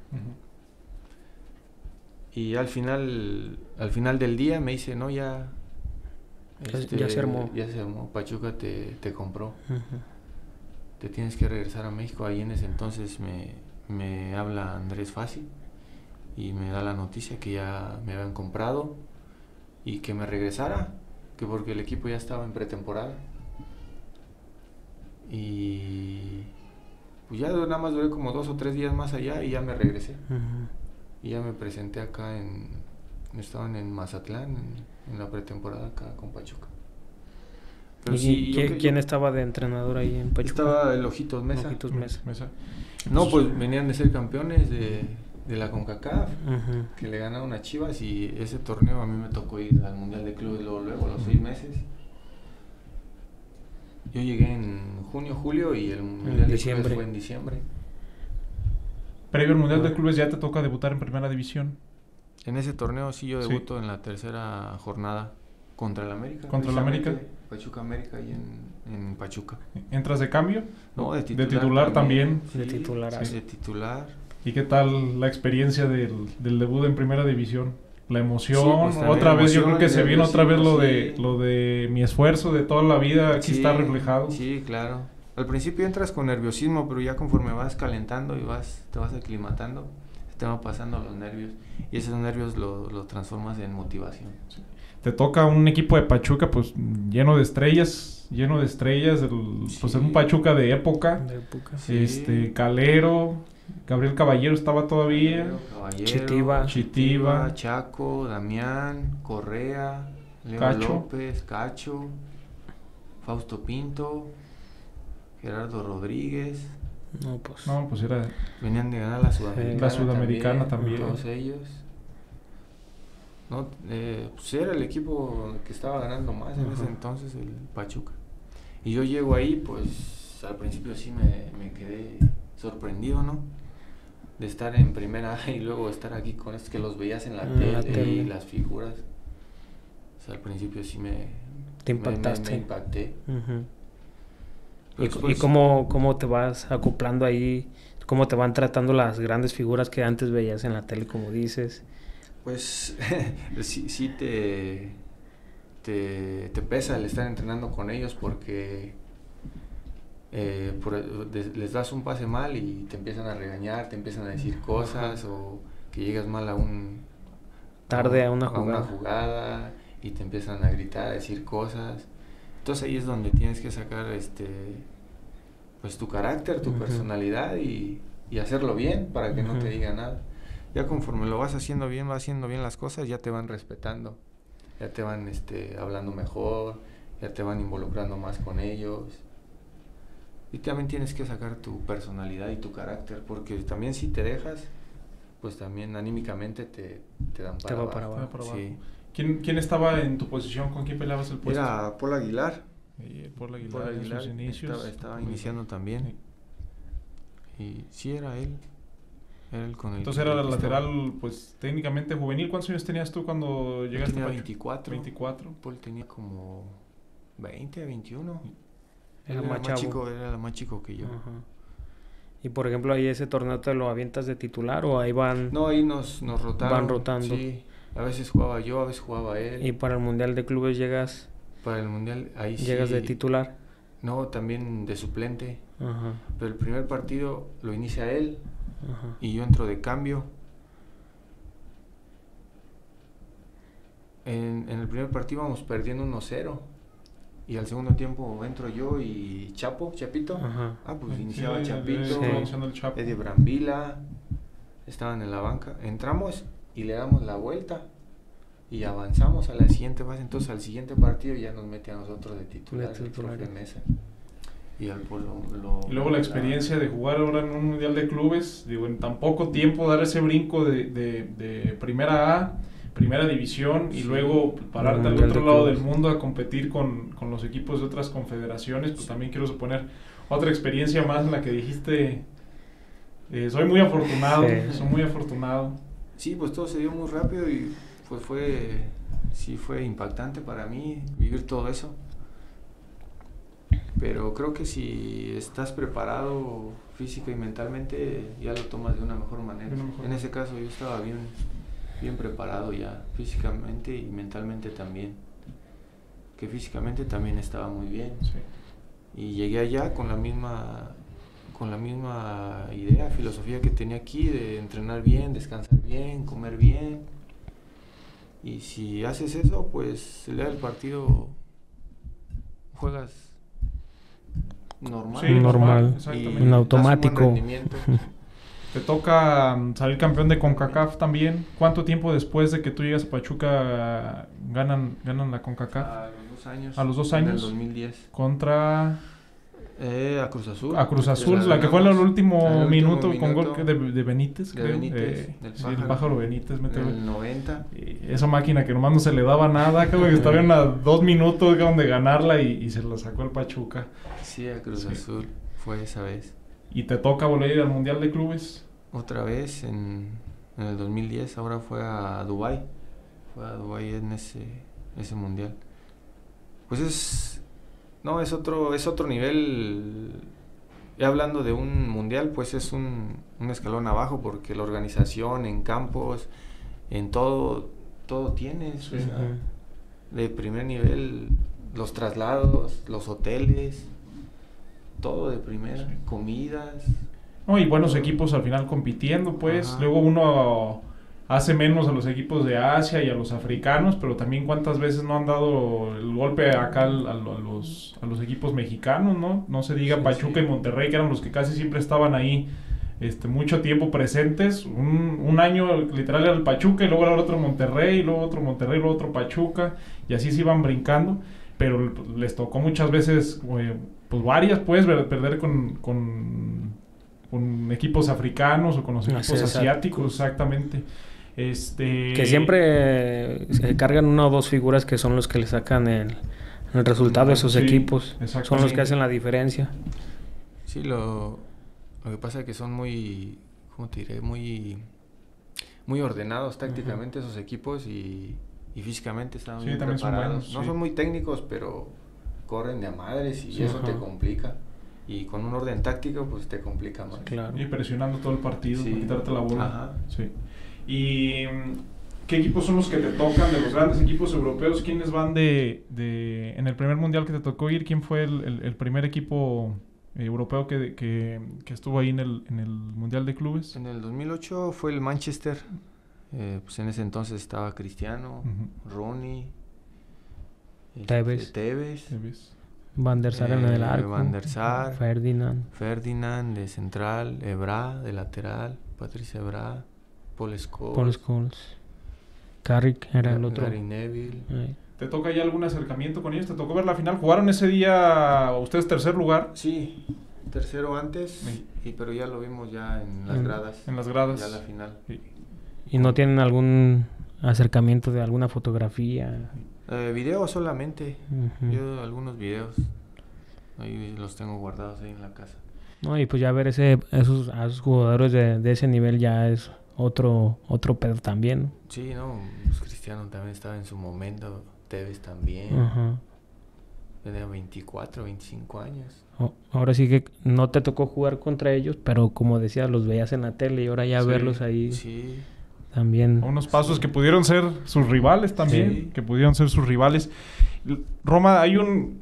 Y al final del día me dice, no, ya se armó. Ya se armó. Pachuca te compró. Te tienes que regresar a México. Ahí en ese entonces me habla Andrés Fassi y me da la noticia que ya me habían comprado y que me regresara, que porque el equipo ya estaba en pretemporada. Y pues ya nada más duré como 2 o 3 días más allá y ya me regresé. Y ya me presenté acá estaban en Mazatlán en la pretemporada acá con Pachuca. Pero ¿Y quién estaba de entrenador ahí en Pachuca? Estaba el Ojitos Mesa. Mesa. No, pues venían de ser campeones de la CONCACAF, que le ganaron a Chivas, y ese torneo a mí me tocó ir al Mundial de Clubes luego a los 6 meses. Yo llegué en junio, julio, y el Mundial de Clubes fue en diciembre. Previo al Mundial de Clubes ya te toca debutar en Primera División. En ese torneo sí yo debuto en la tercera jornada contra el América. ¿Contra el América? Pachuca América ahí en Pachuca. ¿Entras de cambio? No, de titular. ¿De titular también? Sí, de titular. Sí, de titular. ¿Y qué tal la experiencia del debut en Primera División? La emoción, sí, pues, otra vez, yo creo que se viene otra vez sí. lo de mi esfuerzo de toda la vida, aquí está reflejado. Sí, claro. Al principio entras con nerviosismo, pero ya conforme vas calentando y te vas aclimatando, te van pasando los nervios. Y esos nervios los transformas en motivación. Sí. Te toca un equipo de Pachuca pues lleno de estrellas, pues es un Pachuca de época. Sí. Calero, Gabriel Caballero estaba todavía. Chitiba, Chaco, Damián, Correa, Leo Cacho. López, Cacho, Fausto Pinto, Gerardo Rodríguez. No, pues venían de ganar la Sudamericana. La Sudamericana también. Todos ellos. No, pues era el equipo que estaba ganando más en ese Ajá. entonces, el Pachuca. Y yo llego ahí, pues al principio sí me quedé sorprendido, ¿no? De estar en primera A y luego estar aquí con estos que los veías en la La tele tele. y las figuras. O sea, al principio sí Te impactaste. me impacté. Ujú. Pero ¿Y después, cómo te vas acoplando ahí? ¿Cómo te van tratando las grandes figuras que antes veías en la tele, como dices? pues sí te pesa el estar entrenando con ellos porque les das un pase mal y te empiezan a regañar, te empiezan a decir cosas o que llegas mal Tarde a una jugada y te empiezan a gritar, a decir cosas. Entonces ahí es donde tienes que sacar pues tu carácter, tu Ujú. personalidad y hacerlo bien para que no te Ujú. diga nada. Ya conforme lo vas haciendo bien las cosas, ya te van respetando, ya te van hablando mejor, ya te van involucrando más con ellos. Y también tienes que sacar tu personalidad y tu carácter, porque también si te dejas, pues también anímicamente te dan Te va para Estaba abajo. por abajo. Sí. ¿Quién estaba en tu posición? ¿Con quién peleabas el puesto? Era Paul Aguilar. Paul Aguilar, Paul en Aguilar sus inicios. estaba iniciando también. Y sí, era él. Era él con el Entonces que era el estaba. lateral, pues técnicamente juvenil. ¿Cuántos años tenías tú cuando llegaste Tenía a Pachuca? 24. 24. Paul tenía como 20, 21. Era Él más chavo. chico, era más chico que yo. Ajá. Y por ejemplo, ahí ese torneo te lo avientas de titular o ahí van. No, ahí nos rotaron. Van rotando. Sí, a veces jugaba yo, a veces jugaba él. Y para el Mundial de Clubes llegas Para el Mundial, ahí sí. de titular. No, también de suplente. Ajá. Pero el primer partido lo inicia él Ajá. y yo entro de cambio. En el primer partido íbamos perdiendo 1-0. Y al segundo tiempo entro yo y Chapito. Ajá. Pues Sí, iniciaba sí, Chapito, sí. iniciando el Chapo. Eddie Brambila, estaban en la banca. Entramos y le damos la vuelta y avanzamos a la siguiente fase. Entonces al siguiente partido ya nos mete a nosotros de titular, el profe Mesa. Y al Y luego la experiencia de jugar ahora en un Mundial de Clubes, digo, en tan poco tiempo dar ese brinco de primera A, primera división, y Sí. luego pararte al Mundial otro de lado Clubes. del mundo a competir con los equipos de otras confederaciones, pues también quiero suponer otra experiencia más en la que dijiste, soy muy afortunado, Sí. soy muy afortunado. Sí, pues todo se dio muy rápido y pues fue impactante para mí vivir todo eso. Pero creo que si estás preparado física y mentalmente, ya lo tomas de una mejor manera. En ese caso yo estaba bien preparado ya, físicamente y mentalmente también. Que físicamente también estaba muy bien. Sí. Y llegué allá con la misma idea, filosofía que tenía aquí, de entrenar bien, descansar bien, comer bien. Y si haces eso, pues el día del partido juegas normal. Sí, normal, Y exactamente. En das automático. un buen rendimiento. Te toca salir campeón de CONCACAF también. ¿Cuánto tiempo después de que tú llegas a Pachuca ganan la CONCACAF? A los 2 años. A los 2 En el años. 2010. Contra A Cruz Azul. a Cruz Azul, la que fue en el último minuto con gol de Benítez, De creo. Benítez, del Sí, el pájaro Benítez mete En gol. el 90. Y esa máquina que nomás no se le daba nada, creo que estaban a 2 minutos de ganarla y se la sacó el Pachuca. Sí, a Cruz Sí. Azul. Fue esa vez. Y te toca volver a ir al Mundial de Clubes. Otra vez en el 2010. Ahora fue a Dubái. Fue a Dubái en ese mundial. Pues es otro nivel. Ya hablando de un mundial, pues es un escalón abajo, porque la organización en campos, en todo tienes. Sí. O sea, de primer nivel, los traslados, los hoteles, todo de primera, Sí. comidas. No, y buenos equipos al final compitiendo, pues. Ajá. Luego uno hace menos a los equipos de Asia y a los africanos, pero también cuántas veces no han dado el golpe acá a los equipos mexicanos, ¿no? No se diga Sí, Pachuca sí. y Monterrey, que eran los que casi siempre estaban ahí mucho tiempo presentes. Un año literal era el Pachuca, y luego era otro Monterrey, y luego otro Monterrey, y luego otro Pachuca, y así se iban brincando. Pero les tocó muchas veces, pues varias, pues, perder con equipos africanos o con los equipos asiáticos, exactamente. Que siempre se cargan una o dos figuras que son los que le sacan el resultado de sus equipos. Son los que hacen la diferencia. Sí, lo que pasa es que son muy, ¿cómo te diré? Muy ordenados tácticamente esos equipos y físicamente están bien preparados. No son muy técnicos, pero corren de a madres y eso te complica. Y con un orden táctico, pues te complica más. Claro. Y presionando todo el partido, para quitarte la bola. Sí. ¿Y qué equipos son los que te tocan de los grandes equipos europeos? ¿Quiénes van en el primer mundial que te tocó ir? ¿Quién fue el primer equipo europeo que estuvo ahí en el mundial de clubes? En el 2008 fue el Manchester. Pues en ese entonces estaba Cristiano, Rooney, Tevez. Van der Sar en el arco. Van der Sar. Ferdinand de central. Evra de lateral. Patrice Evra. Paul Scholes. Carrick era el otro. Gary Neville. ¿Te toca ya algún acercamiento con ellos? ¿Te tocó ver la final? ¿Jugaron ese día ustedes tercer lugar? Sí, tercero antes. Pero ya lo vimos ya en las gradas. En las gradas. Ya la final. Sí. ¿Y no tienen algún acercamiento de alguna fotografía? Video solamente. Yo algunos videos. Ahí los tengo guardados ahí en la casa. No, y pues ya ver a esos jugadores de ese nivel ya es otro pedo también. Sí, no, pues Cristiano también estaba en su momento. Tevez también. Tenía 24, 25 años. Ahora sí que no te tocó jugar contra ellos, pero como decía, los veías en la tele y ahora ya verlos ahí. Sí. También. A unos pasos que pudieron ser sus rivales también. Que pudieron ser sus rivales. Roma, hay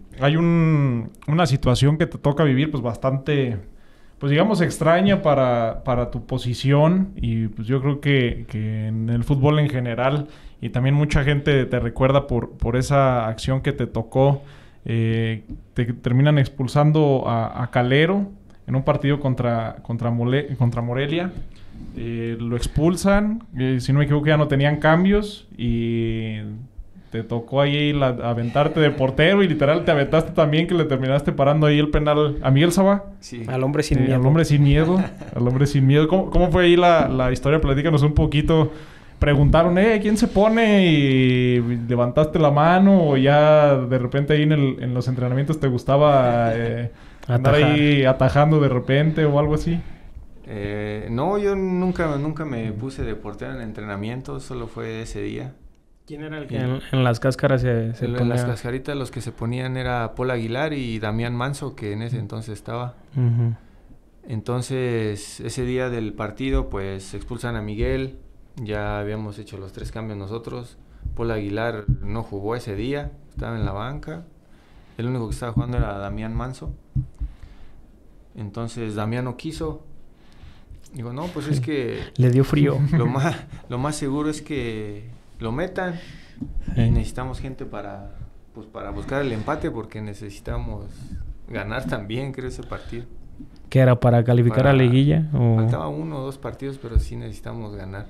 una situación que te toca vivir pues bastante, pues digamos extraña para tu posición. Y pues yo creo que en el fútbol en general, y también mucha gente te recuerda por esa acción que te tocó. Te terminan expulsando a Calero en un partido contra Morelia. Lo expulsan, si no me equivoco ya no tenían cambios y te tocó ahí aventarte de portero y literal te aventaste también, que le terminaste parando ahí el penal a Miguel Sabá. Sí. Al hombre sin miedo. Al hombre sin miedo. Al hombre sin miedo. ¿Cómo fue ahí la historia? Platícanos un poquito. Preguntaron, ¿quién se pone? Y levantaste la mano, o ya de repente ahí en los entrenamientos te gustaba andar ahí atajando de repente o algo así. No, yo nunca me puse de portero en entrenamiento, solo fue ese día. ¿Quién era el que en las cáscaras se ponía? En las cascaritas los que se ponían era Paul Aguilar y Damián Manso, que en ese entonces estaba. Entonces, ese día del partido, pues expulsan a Miguel. Ya habíamos hecho los 3 cambios nosotros. Paul Aguilar no jugó ese día, estaba en la banca. El único que estaba jugando era Damián Manso. Entonces Damián no quiso. Digo, no, pues es que... Le dio frío. Lo más seguro es que lo metan. Y necesitamos gente para buscar el empate, porque necesitamos ganar también, creo, ese partido. ¿Qué era? ¿Para calificar a liguilla? Faltaba 1 o 2 partidos, pero sí necesitamos ganar.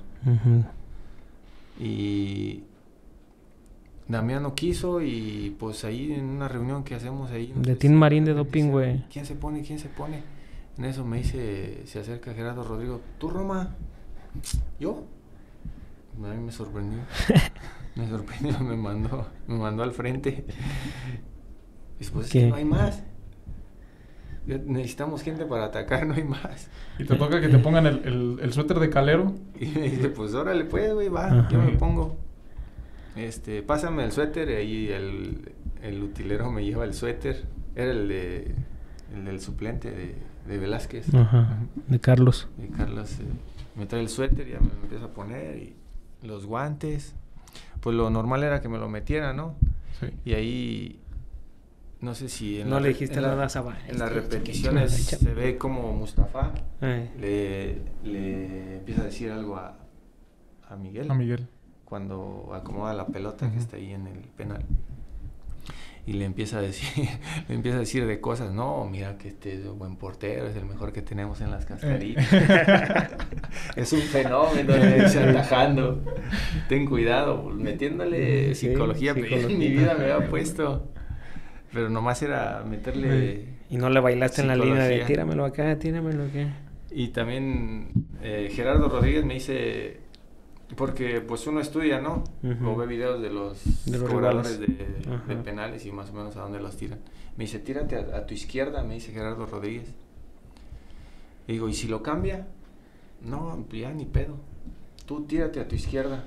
Y Damián no quiso, y pues ahí en una reunión que hacemos ahí... De Team Marín de doping, güey. ¿Quién se pone? En eso se acerca Gerardo Rodrigo. ¿Tú, Roma? ¿Yo? A mí me sorprendió. Me mandó al frente. Después, es que no hay más. Necesitamos gente para atacar, no hay más. ¿Y te toca que te pongan el suéter de Calero? Y me dice, pues órale pues, güey, va, yo me pongo. Pásame el suéter, y ahí el utilero me lleva el suéter. Era el del suplente de Velázquez. De Carlos. Me trae el suéter, ya me lo empieza a poner, y los guantes. Pues lo normal era que me lo metiera, ¿no? Sí. Y ahí... No sé si... No le dijiste nada a Sabá. En las repeticiones se ve como Mustafa le empieza a decir algo a Miguel. A Miguel. Cuando acomoda la pelota que está ahí en el penal. Y le empieza a decir de cosas. No, mira que este es un buen portero, es el mejor que tenemos en las cascaritas. Es un fenómeno, le dice, atajando. Ten cuidado, metiéndole psicología. Pero en mi vida me había puesto... Pero nomás era meterle... Y no le bailaste en la línea de tíramelo acá. Y también Gerardo Rodríguez me dice... Porque pues uno estudia, ¿no? O ve videos de los cobradores de penales y más o menos a dónde los tiran. Me dice, tírate a tu izquierda, me dice Gerardo Rodríguez. Y digo, ¿y si lo cambia? No, ya ni pedo. Tú tírate a tu izquierda.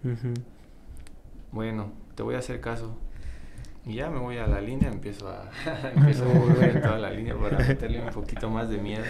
Bueno, te voy a hacer caso. Y ya me voy a la línea, empiezo a mover toda la línea para meterle un poquito más de miedo.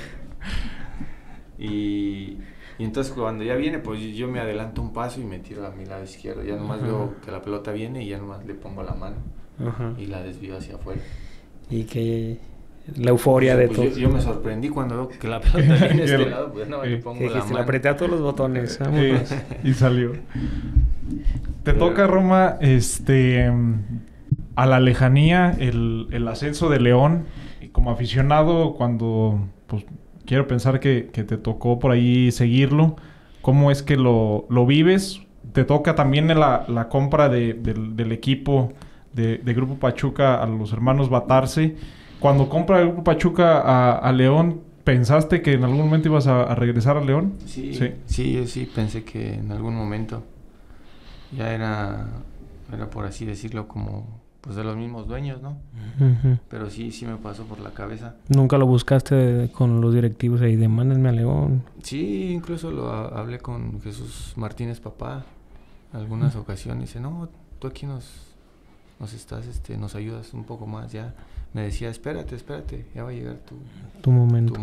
Y entonces cuando ya viene, pues yo me adelanto un paso y me tiro a mi lado izquierdo. Ya nomás veo que la pelota viene y ya nomás le pongo la mano y la desvío hacia afuera. Y que la euforia de todo. Yo me sorprendí cuando veo que la pelota viene de este lado, pues no, le pongo la mano. Le apreté a todos los botones. Vámonos. Y salió. Te toca, Roma, a la lejanía, el ascenso de León. Y como aficionado, cuando pues quiero pensar que te tocó por ahí seguirlo, ¿cómo es que lo vives? Te toca también la compra del equipo de Grupo Pachuca a los hermanos Batarse. Cuando compra el Grupo Pachuca a León, ¿pensaste que en algún momento ibas a regresar a León? Sí, yo sí pensé que en algún momento ya era por así decirlo como pues de los mismos dueños, ¿no? Pero sí me pasó por la cabeza. ¿Nunca lo buscaste con los directivos ahí de mándenme a León? Sí, incluso hablé con Jesús Martínez, papá, en algunas ocasiones. Dice, no, tú aquí nos estás, nos ayudas un poco más ya. Me decía, espérate, ya va a llegar tu momento.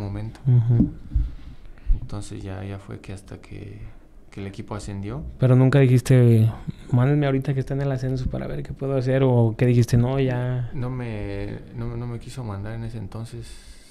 Entonces ya fue que hasta que el equipo ascendió. Pero nunca dijiste, mándenme ahorita que está en el ascenso para ver qué puedo hacer, o qué dijiste, no, ya. No me quiso mandar en ese entonces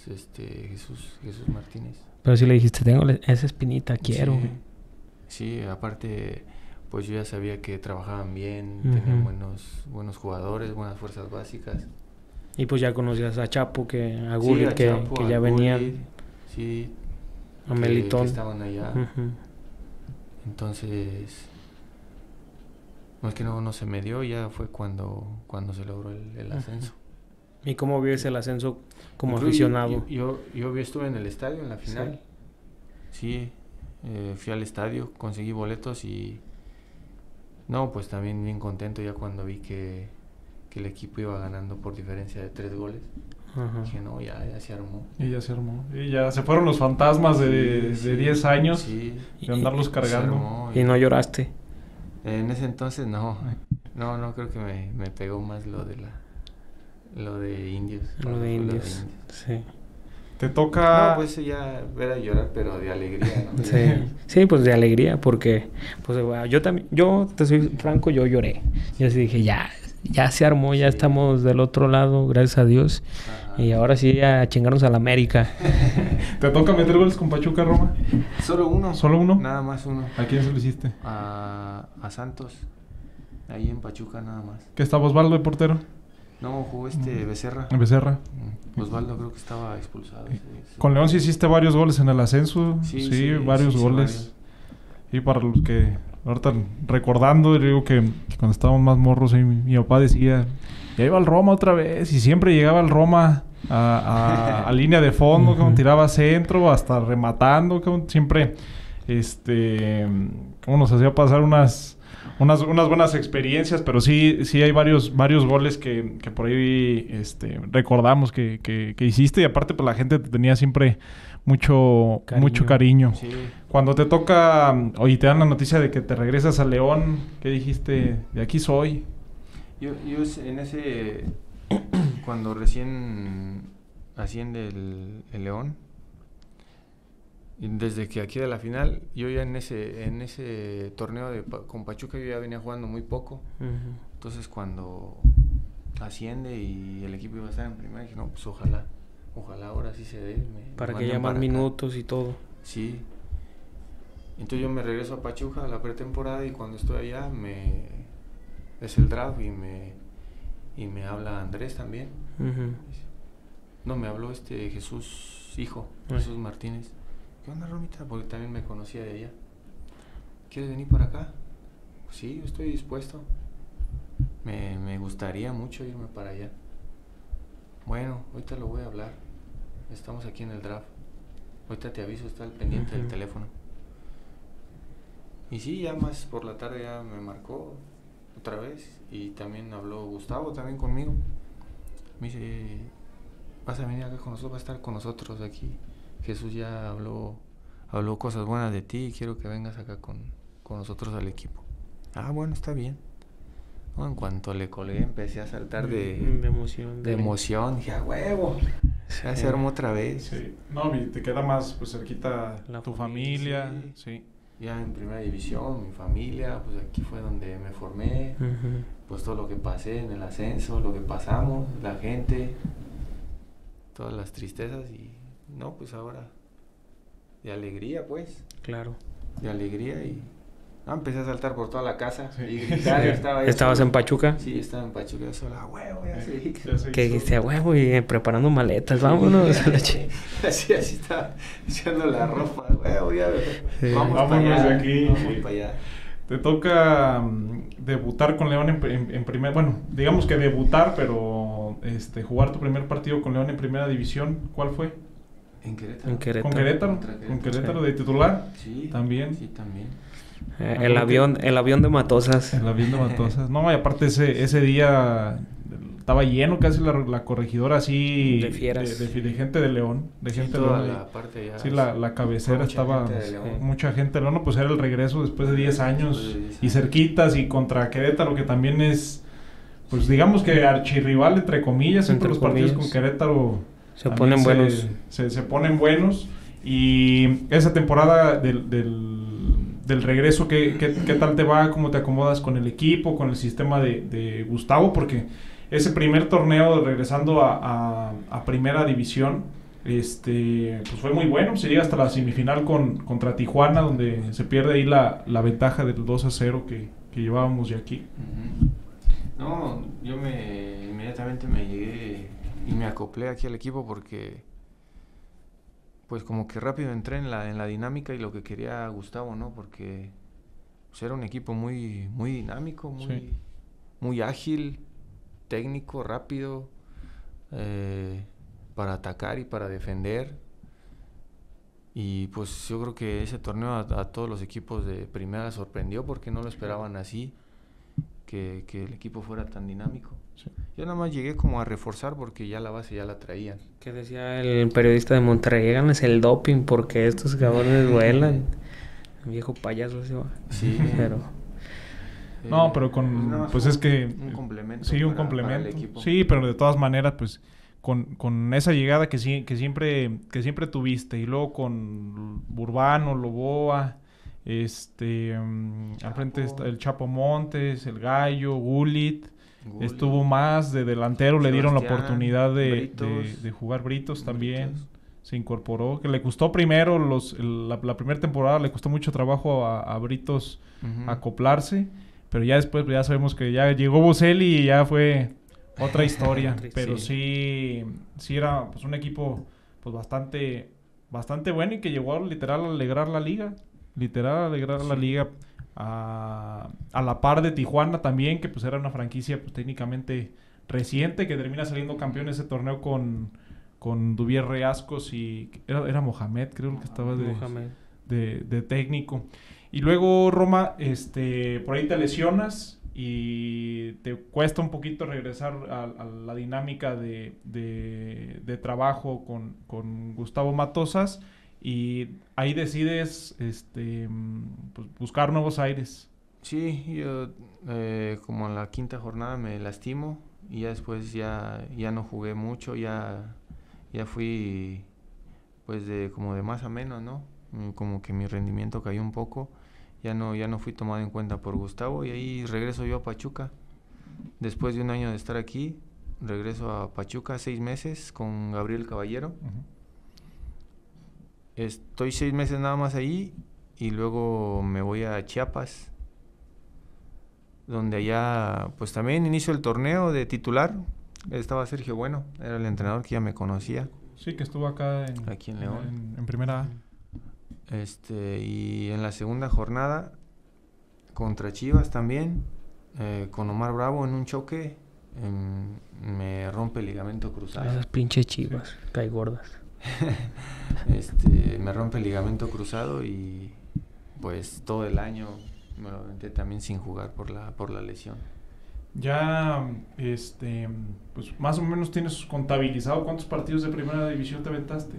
Jesús Martínez. Pero sí le dijiste, tengo esa espinita, quiero. Sí, aparte, pues yo ya sabía que trabajaban bien, tenían buenos jugadores, buenas fuerzas básicas. Y pues ya conocías a Chapo, a Gullit, que ya venían. Sí, a Melitón. Que estaban allá. Entonces, no es que no se me dio, ya fue cuando se logró el ascenso. ¿Y cómo vives el ascenso como aficionado? Yo estuve en el estadio en la final. Sí, fui al estadio, conseguí boletos y no, pues también bien contento ya cuando vi que el equipo iba ganando por diferencia de 3 goles. Dije, no, ya se armó. Y ya se armó. Y ya se fueron los fantasmas de 10 años de andarlos cargando. ¿Y no lloraste? En ese entonces no, creo que me pegó más lo de Indios. Lo de Indios, sí. Te toca... No, pues ya era llorar, pero de alegría, ¿no? Sí, pues de alegría, porque pues yo te soy franco, yo lloré. Yo sí dije, ya se armó, ya estamos del otro lado, gracias a Dios. Y ahora sí a chingarnos a la América. ¿Te toca meter goles con Pachuca, Roma? Solo uno. ¿Solo uno? Nada más uno. ¿A quién se lo hiciste? A Santos, ahí en Pachuca nada más. ¿Qué estaba Osvaldo de portero? No, jugó Becerra. Becerra. Osvaldo creo que estaba expulsado. Con León sí hiciste varios goles en el ascenso. Sí, varios goles. Y para los que ahorita recordando, digo que cuando estábamos más morros, mi papá decía, ya iba al Roma otra vez. Y siempre llegaba al Roma a línea de fondo, como tiraba centro, hasta rematando, como siempre, como nos hacía pasar unas buenas experiencias, pero sí hay varios goles que por ahí recordamos que hiciste, y aparte pues la gente te tenía siempre mucho cariño. Sí. Cuando te toca y te dan la noticia de que te regresas a León, ¿qué dijiste? De aquí soy. Yo en ese cuando recién asciende el León, y desde que aquí de la final, yo ya en ese torneo con Pachuca yo ya venía jugando muy poco. Entonces cuando asciende y el equipo iba a estar en primera, dije, no, pues ojalá ahora sí se dé. Para que haya más minutos y todo. Sí. Entonces yo me regreso a Pachuca a la pretemporada, y cuando estoy allá es el draft y me habla Andrés también. No, me habló Jesús Martínez. ¿Qué onda, Romita? Porque también me conocía de allá. ¿Quieres venir para acá? Pues sí, yo estoy dispuesto. Me gustaría mucho irme para allá. Bueno, ahorita lo voy a hablar. Estamos aquí en el draft. Ahorita te aviso, está al pendiente del teléfono. Y sí, ya más por la tarde ya me marcó otra vez. Y también habló Gustavo también conmigo. Me dice, vas a venir acá con nosotros, vas a estar con nosotros aquí. Jesús ya habló cosas buenas de ti y quiero que vengas acá con nosotros al equipo. Ah, bueno, está bien. No, en cuanto le colgué empecé a saltar de emoción. Dije, ¡a huevo! Ya se armó otra vez. Sí. No, y te queda más pues cerquita tu familia. Sí. Sí. Ya en primera división, mi familia, pues aquí fue donde me formé. Pues todo lo que pasé en el ascenso, lo que pasamos, la gente, todas las tristezas y no, pues ahora de alegría, pues. Claro. De alegría y empecé a saltar por toda la casa y gritar. ¿Estabas en Pachuca? Sí, estaba en Pachuca. Yo solo, a huevo, ya sé. Que dijiste, a huevo, y preparando maletas, vámonos. así estaba echando la ropa, huevo, ya. Sí. Vámonos para allá. De aquí. Vamos para allá. Te toca debutar con León en primer... Bueno, digamos que debutar, pero jugar tu primer partido con León en primera división. ¿Cuál fue? En Querétaro. En Querétaro. ¿Con Querétaro? ¿Con Querétaro de titular? Sí. ¿También? Sí, también. El avión de Matosas. El avión de Matosas. No, y aparte ese día estaba lleno casi la corregidora así... De fieras. De gente de León. De gente de toda León. La parte ya, sí, la cabecera estaba... Mucha gente de León. No, pues era el regreso después de 10 años. Y cerquitas y contra Querétaro, que también es... Pues digamos que archirrival, entre comillas. Siempre los partidos con Querétaro... Se ponen buenos. Se ponen buenos. Y esa temporada del regreso, ¿qué tal te va? ¿Cómo te acomodas con el equipo, con el sistema de Gustavo? Porque ese primer torneo regresando a primera división, pues fue muy bueno. Se llega hasta la semifinal contra Tijuana, donde se pierde ahí la ventaja del 2-0 que llevábamos de aquí. No, yo inmediatamente me llegué y me acoplé aquí al equipo porque pues como que rápido entré en la dinámica y lo que quería Gustavo, ¿no? Porque pues, era un equipo muy dinámico, muy ágil, técnico, rápido, para atacar y para defender. Y pues yo creo que ese torneo a todos los equipos de primera sorprendió porque no lo esperaban así, que el equipo fuera tan dinámico. Sí. Yo nada más llegué como a reforzar porque ya la base ya la traían. Que decía el periodista de Monterrey, háganles el doping porque estos cabrones vuelan. Viejo payaso ese va. Sí. Pero... no, pero pues es que... Un complemento. Sí, un complemento. Para el equipo. Sí, pero de todas maneras, pues con esa llegada que siempre tuviste y luego con Urbano, Loboa... al frente está el Chapo Montes, el Gallo, Gullit. Estuvo más de delantero, Sebastián, le dieron la oportunidad de jugar Britos también. Se incorporó, que le costó primero la primera temporada, le costó mucho trabajo a Britos acoplarse, pero ya después ya sabemos que ya llegó Boselli y ya fue otra historia. Pero sí era pues un equipo pues bastante bueno y que llegó literal a alegrar la liga. La liga a la par de Tijuana también, que pues era una franquicia pues técnicamente reciente, que termina saliendo campeón ese torneo con Duvier Reascos y era Mohamed, creo que estaba de técnico. Y luego Roma, por ahí te lesionas y te cuesta un poquito regresar a la dinámica de trabajo con Gustavo Matosas. Y ahí decides pues buscar nuevos aires. Sí, yo como en la quinta jornada me lastimo y ya después ya no jugué mucho, ya fui pues como de más a menos, ¿no? Como que mi rendimiento cayó un poco, ya no fui tomado en cuenta por Gustavo y ahí regreso yo a Pachuca. Después de un año de estar aquí, regreso a Pachuca 6 meses con Gabriel Caballero. Estoy 6 meses nada más ahí y luego me voy a Chiapas, donde allá pues también inicio el torneo de titular. Estaba Sergio Bueno, era el entrenador que ya me conocía. Sí, que estuvo acá aquí en León. En primera A. Y en la segunda jornada contra Chivas también, con Omar Bravo en un choque, me rompe el ligamento cruzado. Esas pinches Chivas, cae gordas. Me rompe el ligamento cruzado y pues todo el año me lo aventé también sin jugar por la lesión. Ya, pues más o menos tienes contabilizado cuántos partidos de primera división te aventaste.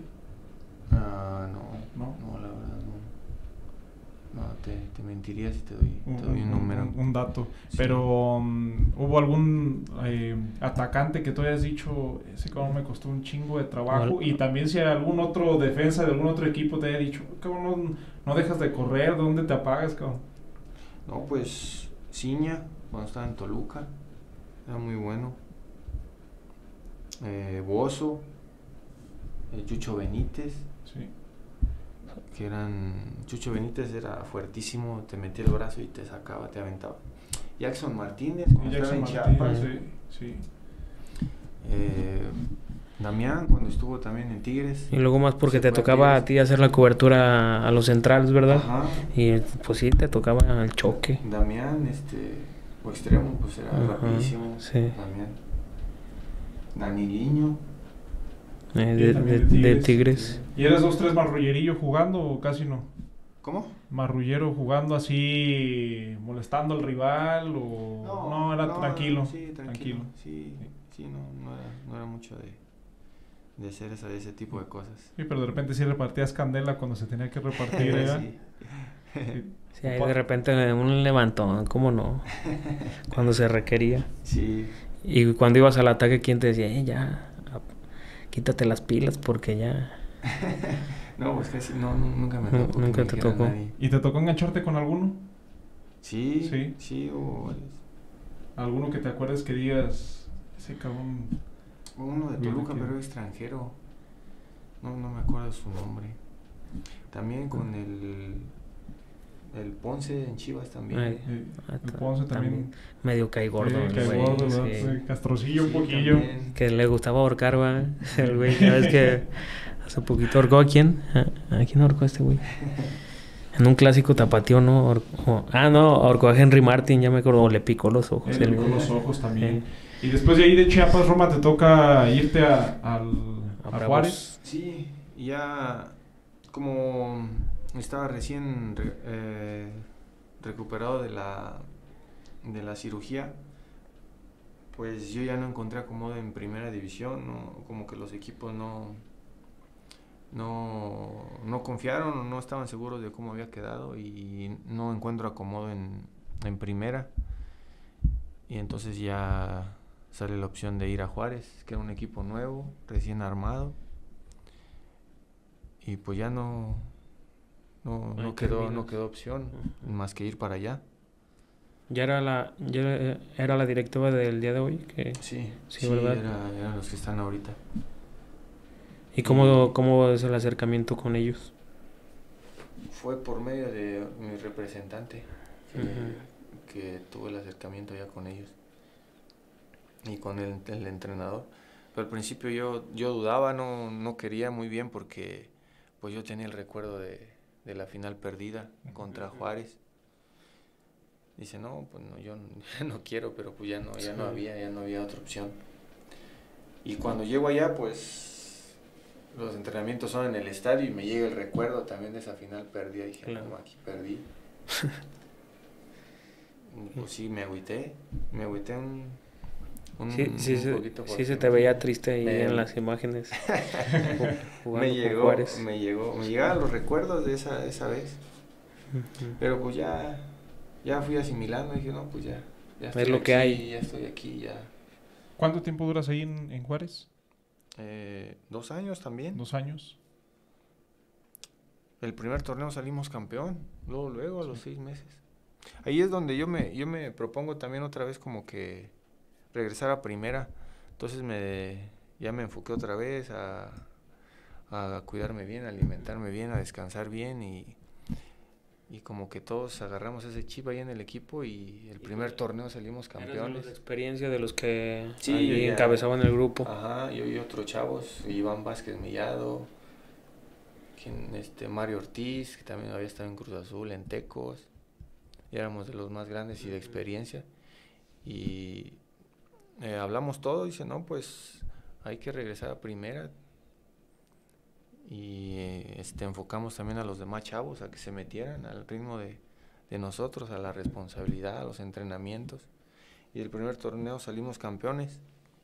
No, la verdad no, te mentiría si te doy un número. Un dato. Sí. Pero, ¿hubo algún atacante que tú hayas dicho, ese cabrón me costó un chingo de trabajo? Bueno. Y también si algún otro defensa de algún otro equipo te haya dicho, cabrón, no dejas de correr, ¿dónde te apagas, cabrón? No, pues Ciña, cuando estaba en Toluca, era muy bueno. Bozo, Chucho Benítez, Sí. Chucho Benítez era fuertísimo, te metía el brazo y te sacaba, te aventaba. Jackson Martínez, cuando estaba en Chiapas. Sí. Damián, cuando estuvo también en Tigres. Y luego más porque Se te fue tocaba a Tigres. ti hacer la cobertura a los centrales, ¿verdad? Ajá. Y pues sí, te tocaba el choque. Damián, o extremo, pues era rapidísimo. Sí. Damián. Daniliño. De Tigres. ¿Y eras 2-3 marrullerillo jugando o casi no? ¿Cómo? Marrullero jugando así, molestando al rival o no era tranquilo. Sí, tranquilo. Sí, no era mucho de hacer ese tipo de cosas. Sí, pero de repente sí repartías candela cuando se tenía que repartir, ¿verdad? Sí. Sí, ahí de repente un levantón, ¿cómo no? Cuando se requería. Sí. Y cuando ibas al ataque, ¿quién te decía? Ya, quítate las pilas porque ya... No, pues casi nunca me tocó. Nunca te tocó. Nadie. ¿Y te tocó engancharte con alguno? Sí, o varios. ¿Alguno que te acuerdes que digas, ese cabrón? Uno de Toluca, pero extranjero. No me acuerdo su nombre. También con el Ponce en Chivas también. El Ponce también. Medio caigordo. Sí, caigordo, ¿verdad? Sí. Sí, castrocillo un poquillo. También. Que le gustaba ahorcar, ¿va? El güey, ya ves que hace poquito ahorcó a quién. ¿A quién ahorcó este güey? En un clásico tapatío, ¿no? Ahorcó a Henry Martin, ya me acuerdo. Le picó los ojos. Le picó los ojos también. Y después de ahí de Chiapas, Roma, te toca irte a Juárez. Sí, y ya como estaba recién recuperado de la cirugía, pues yo ya no encontré acomodo en primera división, como que los equipos no confiaron o no estaban seguros de cómo había quedado y no encuentro acomodo en primera. Y entonces ya sale la opción de ir a Juárez, que era un equipo nuevo, recién armado. Y pues ya no quedó opción más que ir para allá. ¿Ya era la directiva del día de hoy? Sí, ¿verdad? eran los que están ahorita. ¿Y cómo es el acercamiento con ellos? Fue por medio de mi representante que tuve el acercamiento ya con ellos y con el entrenador. Pero al principio yo dudaba, no quería muy bien porque pues yo tenía el recuerdo de la final perdida contra Juárez. Dice, no, pues no, yo no quiero, pero pues ya no había otra opción. Y cuando llego allá, pues los entrenamientos son en el estadio y me llega el recuerdo también de esa final perdida. Dije, claro. No, aquí perdí. Pues sí, me agüité un poquito. Sí se te veía triste ahí en las imágenes. Me llegaban los recuerdos de esa vez. Pero pues ya fui asimilando, dije, no, pues ya estoy es lo aquí, que hay. Ya estoy aquí, ya. ¿Cuánto tiempo duras ahí en Juárez? 2 años también. 2 años. El primer torneo salimos campeón, luego a los 6 meses. Ahí es donde yo me propongo también otra vez como que regresar a primera. Entonces ya me enfoqué otra vez a cuidarme bien, a alimentarme bien, a descansar bien y como que todos agarramos ese chip ahí en el equipo y el primer torneo salimos campeones. La experiencia de los que sí, encabezaban el grupo. Ajá, yo y otros chavos, Iván Vázquez Millado, Mario Ortiz, que también había estado en Cruz Azul, en Tecos, y éramos de los más grandes y de experiencia. Y hablamos todo y dice, no, pues hay que regresar a primera. y enfocamos también a los demás chavos a que se metieran al ritmo de nosotros, a la responsabilidad, a los entrenamientos. Y el primer torneo salimos campeones.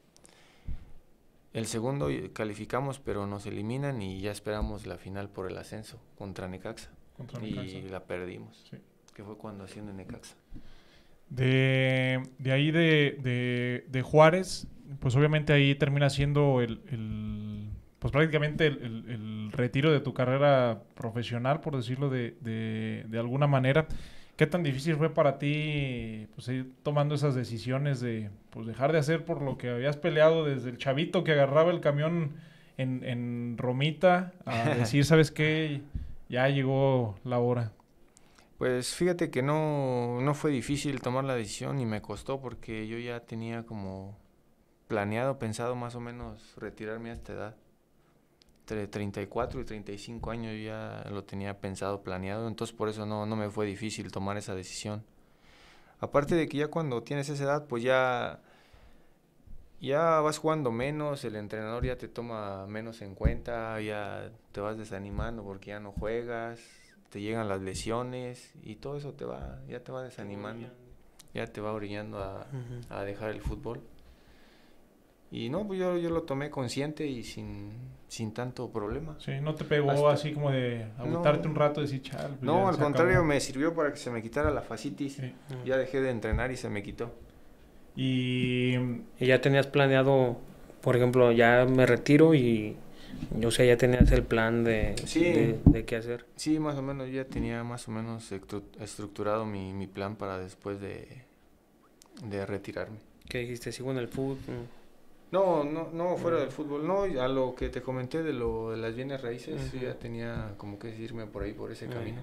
El segundo calificamos, pero nos eliminan y ya esperamos la final por el ascenso contra Necaxa. Y la perdimos, sí. Que fue cuando asciende Necaxa. De ahí de Juárez, pues obviamente ahí termina siendo pues prácticamente el retiro de tu carrera profesional, por decirlo de alguna manera. ¿Qué tan difícil fue para ti pues ir tomando esas decisiones de pues dejar de hacer por lo que habías peleado desde el chavito que agarraba el camión en Romita a decir, ¿sabes qué? Ya llegó la hora? Pues fíjate que no fue difícil tomar la decisión y me costó porque yo ya tenía como pensado más o menos retirarme a esta edad. Entre 34 y 35 años yo ya lo tenía pensado, planeado, entonces por eso no me fue difícil tomar esa decisión. Aparte de que ya cuando tienes esa edad, pues ya vas jugando menos, el entrenador ya te toma menos en cuenta, ya te vas desanimando porque ya no juegas, te llegan las lesiones y todo eso ya te va desanimando, ya te va orillando a dejar el fútbol. Y no, pues yo lo tomé consciente y sin tanto problema. Sí, ¿no te pegó así como de agotarte un rato y decir, chal? Pues no, al contrario, me sirvió para que se me quitara la fascitis. Sí. Ya dejé de entrenar y se me quitó. ¿Y ya tenías planeado, por ejemplo, ya me retiro y, o sea, ya tenías el plan de qué hacer? Sí, más o menos, ya tenía más o menos estructurado mi plan para después de retirarme. ¿Qué dijiste? ¿Sigo en el fútbol? No, fuera del fútbol, no, a lo que te comenté de las bienes raíces, ya tenía como que irme por ese camino.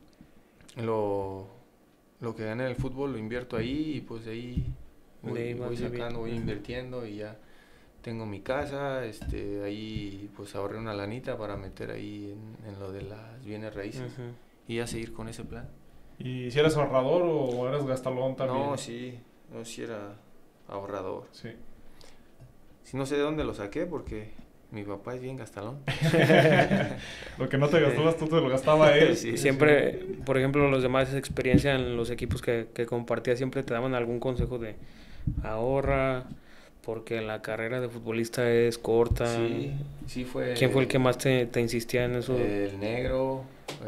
Lo que gané en el fútbol lo invierto ahí y pues de ahí voy sacando, voy invirtiendo y ya tengo mi casa, ahí pues ahorré una lanita para meter ahí en lo de las bienes raíces y ya seguir con ese plan. ¿Y si eras ahorrador o eras gastalón también? No, sí era ahorrador. Sí. Si no sé de dónde lo saqué porque mi papá es bien gastalón. Lo que no te gastabas tú te lo gastaba él. Sí, siempre, por ejemplo, los demás experiencia en los equipos que compartías siempre te daban algún consejo de ahorra, porque la carrera de futbolista es corta. Sí fue. ¿Quién fue el que más te insistía en eso? El negro,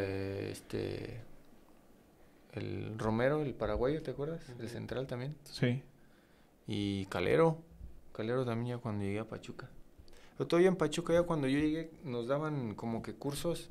el Romero, el paraguayo, ¿te acuerdas? El central también. Sí. Y Calero también ya cuando llegué a Pachuca. Pero todavía en Pachuca ya cuando yo llegué nos daban como que cursos,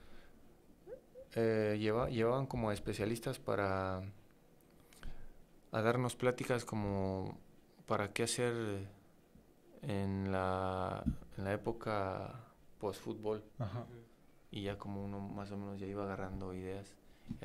llevaban como especialistas a darnos pláticas como para qué hacer en la época post-fútbol. Ajá. Y ya como uno más o menos ya iba agarrando ideas. Ya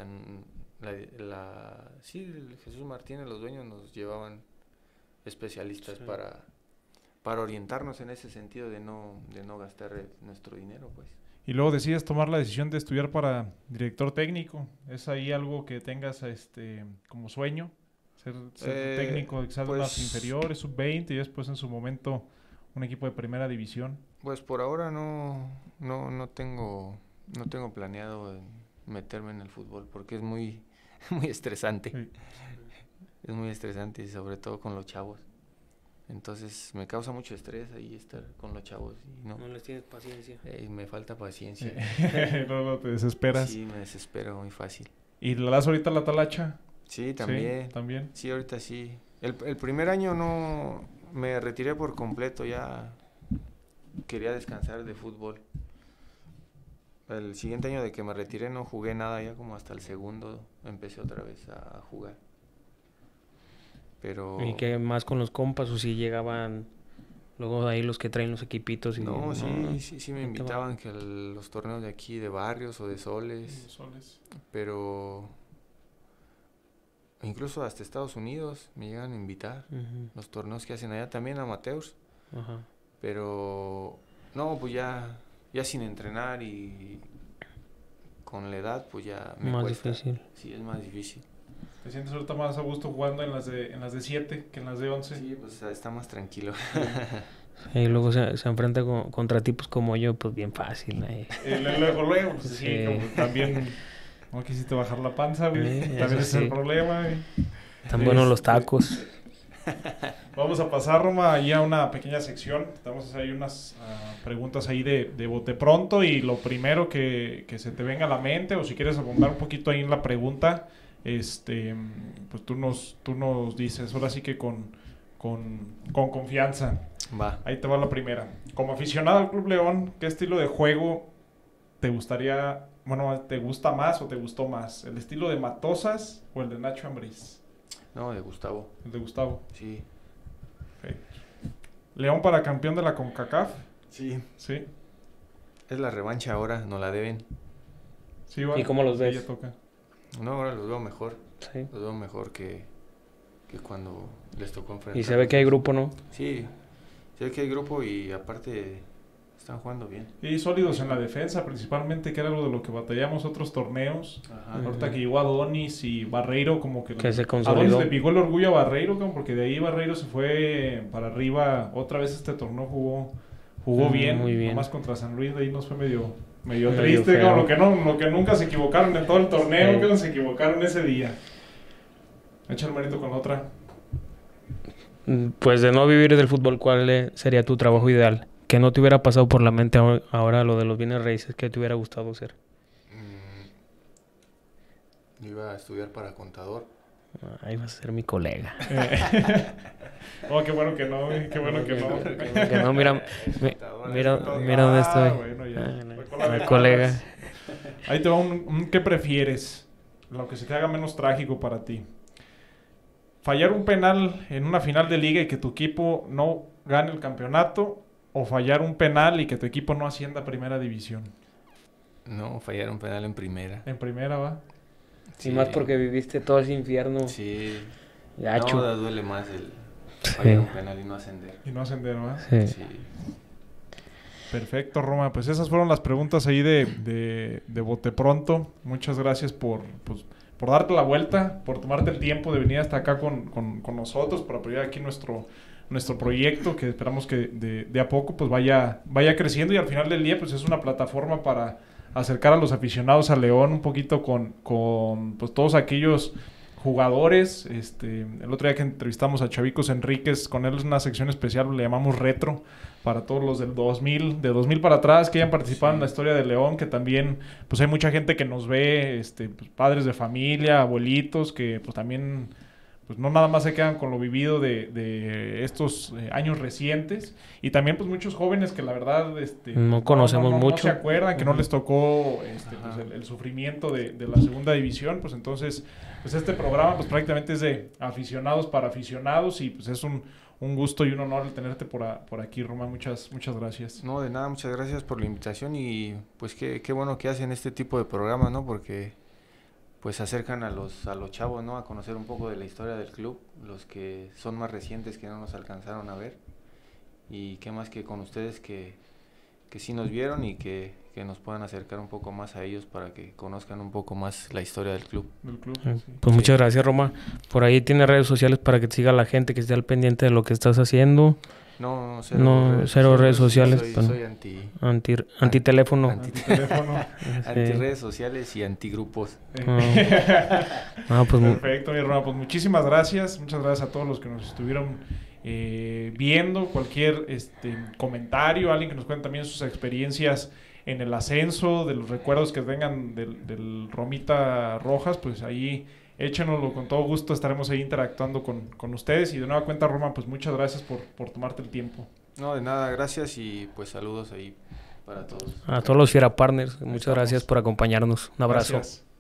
el Jesús Martínez, los dueños nos llevaban especialistas para orientarnos en ese sentido de no gastar nuestro dinero, pues. Y luego decides tomar la decisión de estudiar para director técnico. ¿Es ahí algo que tengas como sueño? Ser técnico quizás de las inferiores, sub-20 y después en su momento un equipo de primera división. Pues por ahora no tengo planeado meterme en el fútbol porque es muy muy estresante. Sí. Es muy estresante y sobre todo con los chavos. Entonces me causa mucho estrés ahí estar con los chavos. Y no les tienes paciencia. Me falta paciencia. No te desesperas. Sí, me desespero muy fácil. ¿Y le das ahorita la talacha? Sí, también. Sí, también. Sí, ahorita sí. El primer año no me retiré por completo, ya quería descansar de fútbol. El siguiente año de que me retiré no jugué nada, ya como hasta el segundo empecé otra vez a jugar. Pero... ¿Y qué más con los compas o si llegaban luego ahí los que traen los equipitos? Sí me invitaban que los torneos de aquí de barrios o de soles. Pero incluso hasta Estados Unidos me llegan a invitar. Los torneos que hacen allá también amateurs. Pero no, pues ya sin entrenar y con la edad pues ya me cuesta. Difícil. Sí, es más difícil. ¿Te sientes ahorita más a gusto jugando en las de 7 que en las de 11? Sí, pues está más tranquilo. Y luego se enfrenta contra tipos como yo, pues bien fácil. Luego, pues sí, Sí. como también no quisiste bajar la panza, güey. Sí, También eso ese es el sí. problema, güey. Están buenos los Este, tacos. Vamos a pasar, Roma, ahí a una pequeña sección. Vamos a hacer ahí unas preguntas ahí de bote pronto. Y lo primero que se te venga a la mente, o si quieres abundar un poquito ahí en la pregunta, pues tú nos dices. Ahora sí que con confianza. Va. Ahí te va la primera. Como aficionado al Club León, ¿qué estilo de juego te gustaría, bueno, te gusta más o te gustó más? ¿El estilo de Matosas o el de Nacho Ambriz? No, de Gustavo. El de Gustavo. Sí. Perfecto. ¿León para campeón de la CONCACAF? Sí. Sí. Es la revancha ahora, nos la deben. Sí, bueno, ¿Y cómo los sí, ves? ya toca. No, ahora los veo mejor. Sí. Los veo mejor que cuando les tocó enfrentar. Y se ve que hay grupo, ¿no? Sí, se ve que hay grupo y aparte están jugando bien. Y sólidos en la defensa, principalmente, que era algo de lo que batallamos otros torneos. Ajá. Ahorita que llegó Adonis y Barreiro, como que Que se Adonis consolidó. le picó el orgullo a Barreiro, como porque de ahí Barreiro se fue para arriba. Otra vez este torneo jugó bien. Muy bien. Nomás contra San Luis, de ahí nos fue medio Medio triste. feo. Como lo que nunca se equivocaron en todo el torneo, Sí. que se equivocaron ese día. Echa el mérito con otra. Pues de no vivir del fútbol, ¿cuál sería tu trabajo ideal? Que no te hubiera pasado por la mente ahora lo de los bienes raíces, ¿qué te hubiera gustado ser? Yo iba a estudiar para contador. Ahí vas a ser mi colega. Oh, qué bueno que no, güey, qué bueno que no. Que no, mira Ah, dónde estoy. bueno, ya. Ah, no. Voy con la Mi ventaja. colega. Ahí te va un ¿qué prefieres? Lo que se te haga menos trágico para ti. Fallar un penal en una final de liga y que tu equipo no gane el campeonato, o fallar un penal y que tu equipo no ascienda a primera división. No, fallar un penal en primera. En primera va. Y más porque viviste todo ese infierno. Sí. Gacho. No, duele más el fallar un penal y no ascender. Y no ascender, ¿va? Sí. Sí. Perfecto, Roma. Pues esas fueron las preguntas ahí de bote pronto. Muchas gracias por darte la vuelta, por tomarte el tiempo de venir hasta acá con nosotros, por apoyar aquí nuestro proyecto, que esperamos que de a poco pues vaya creciendo, y al final del día pues es una plataforma para acercar a los aficionados a León un poquito con pues todos aquellos jugadores. El otro día que entrevistamos a Chavicos Enríquez, con él es una sección especial, le llamamos Retro, para todos los del 2000, de 2000 para atrás, que hayan participado en la historia de León, que también pues hay mucha gente que nos ve, pues, padres de familia, abuelitos, que pues también pues no nada más se quedan con lo vivido de estos años recientes, y también pues muchos jóvenes que la verdad no conocemos no mucho. se acuerdan, que no les tocó Ajá. pues, el sufrimiento de la segunda división. Pues entonces pues este programa pues prácticamente es de aficionados para aficionados, y pues es un gusto y un honor el tenerte por aquí, Roma. Muchas gracias. No, de nada, muchas gracias por la invitación, y pues qué bueno que hacen este tipo de programas, ¿no? Porque pues acercan a los chavos, ¿no? A conocer un poco de la historia del club, los que son más recientes, que no nos alcanzaron a ver, y qué más que con ustedes que sí nos vieron, y que nos puedan acercar un poco más a ellos para que conozcan un poco más la historia del club. Del club, Pues sí. muchas gracias, Roma. Por ahí tiene redes sociales para que te siga la gente, que esté al pendiente de lo que estás haciendo. No, cero redes sociales, Soy pero antiteléfono. Antiteléfono. anti redes sociales y antigrupos. Pues Perfecto, mi Roma. Pues muchísimas gracias. Muchas gracias a todos los que nos estuvieron viendo. Cualquier comentario, alguien que nos cuente también sus experiencias en el ascenso, de los recuerdos que tengan del Romita Rojas, pues ahí échenoslo, con todo gusto estaremos ahí interactuando con ustedes. Y de nueva cuenta, Roma, pues muchas gracias por tomarte el tiempo. No, de nada, gracias, y pues saludos ahí para todos. a todos los Fiera Partners, muchas gracias por acompañarnos. Un abrazo. Gracias.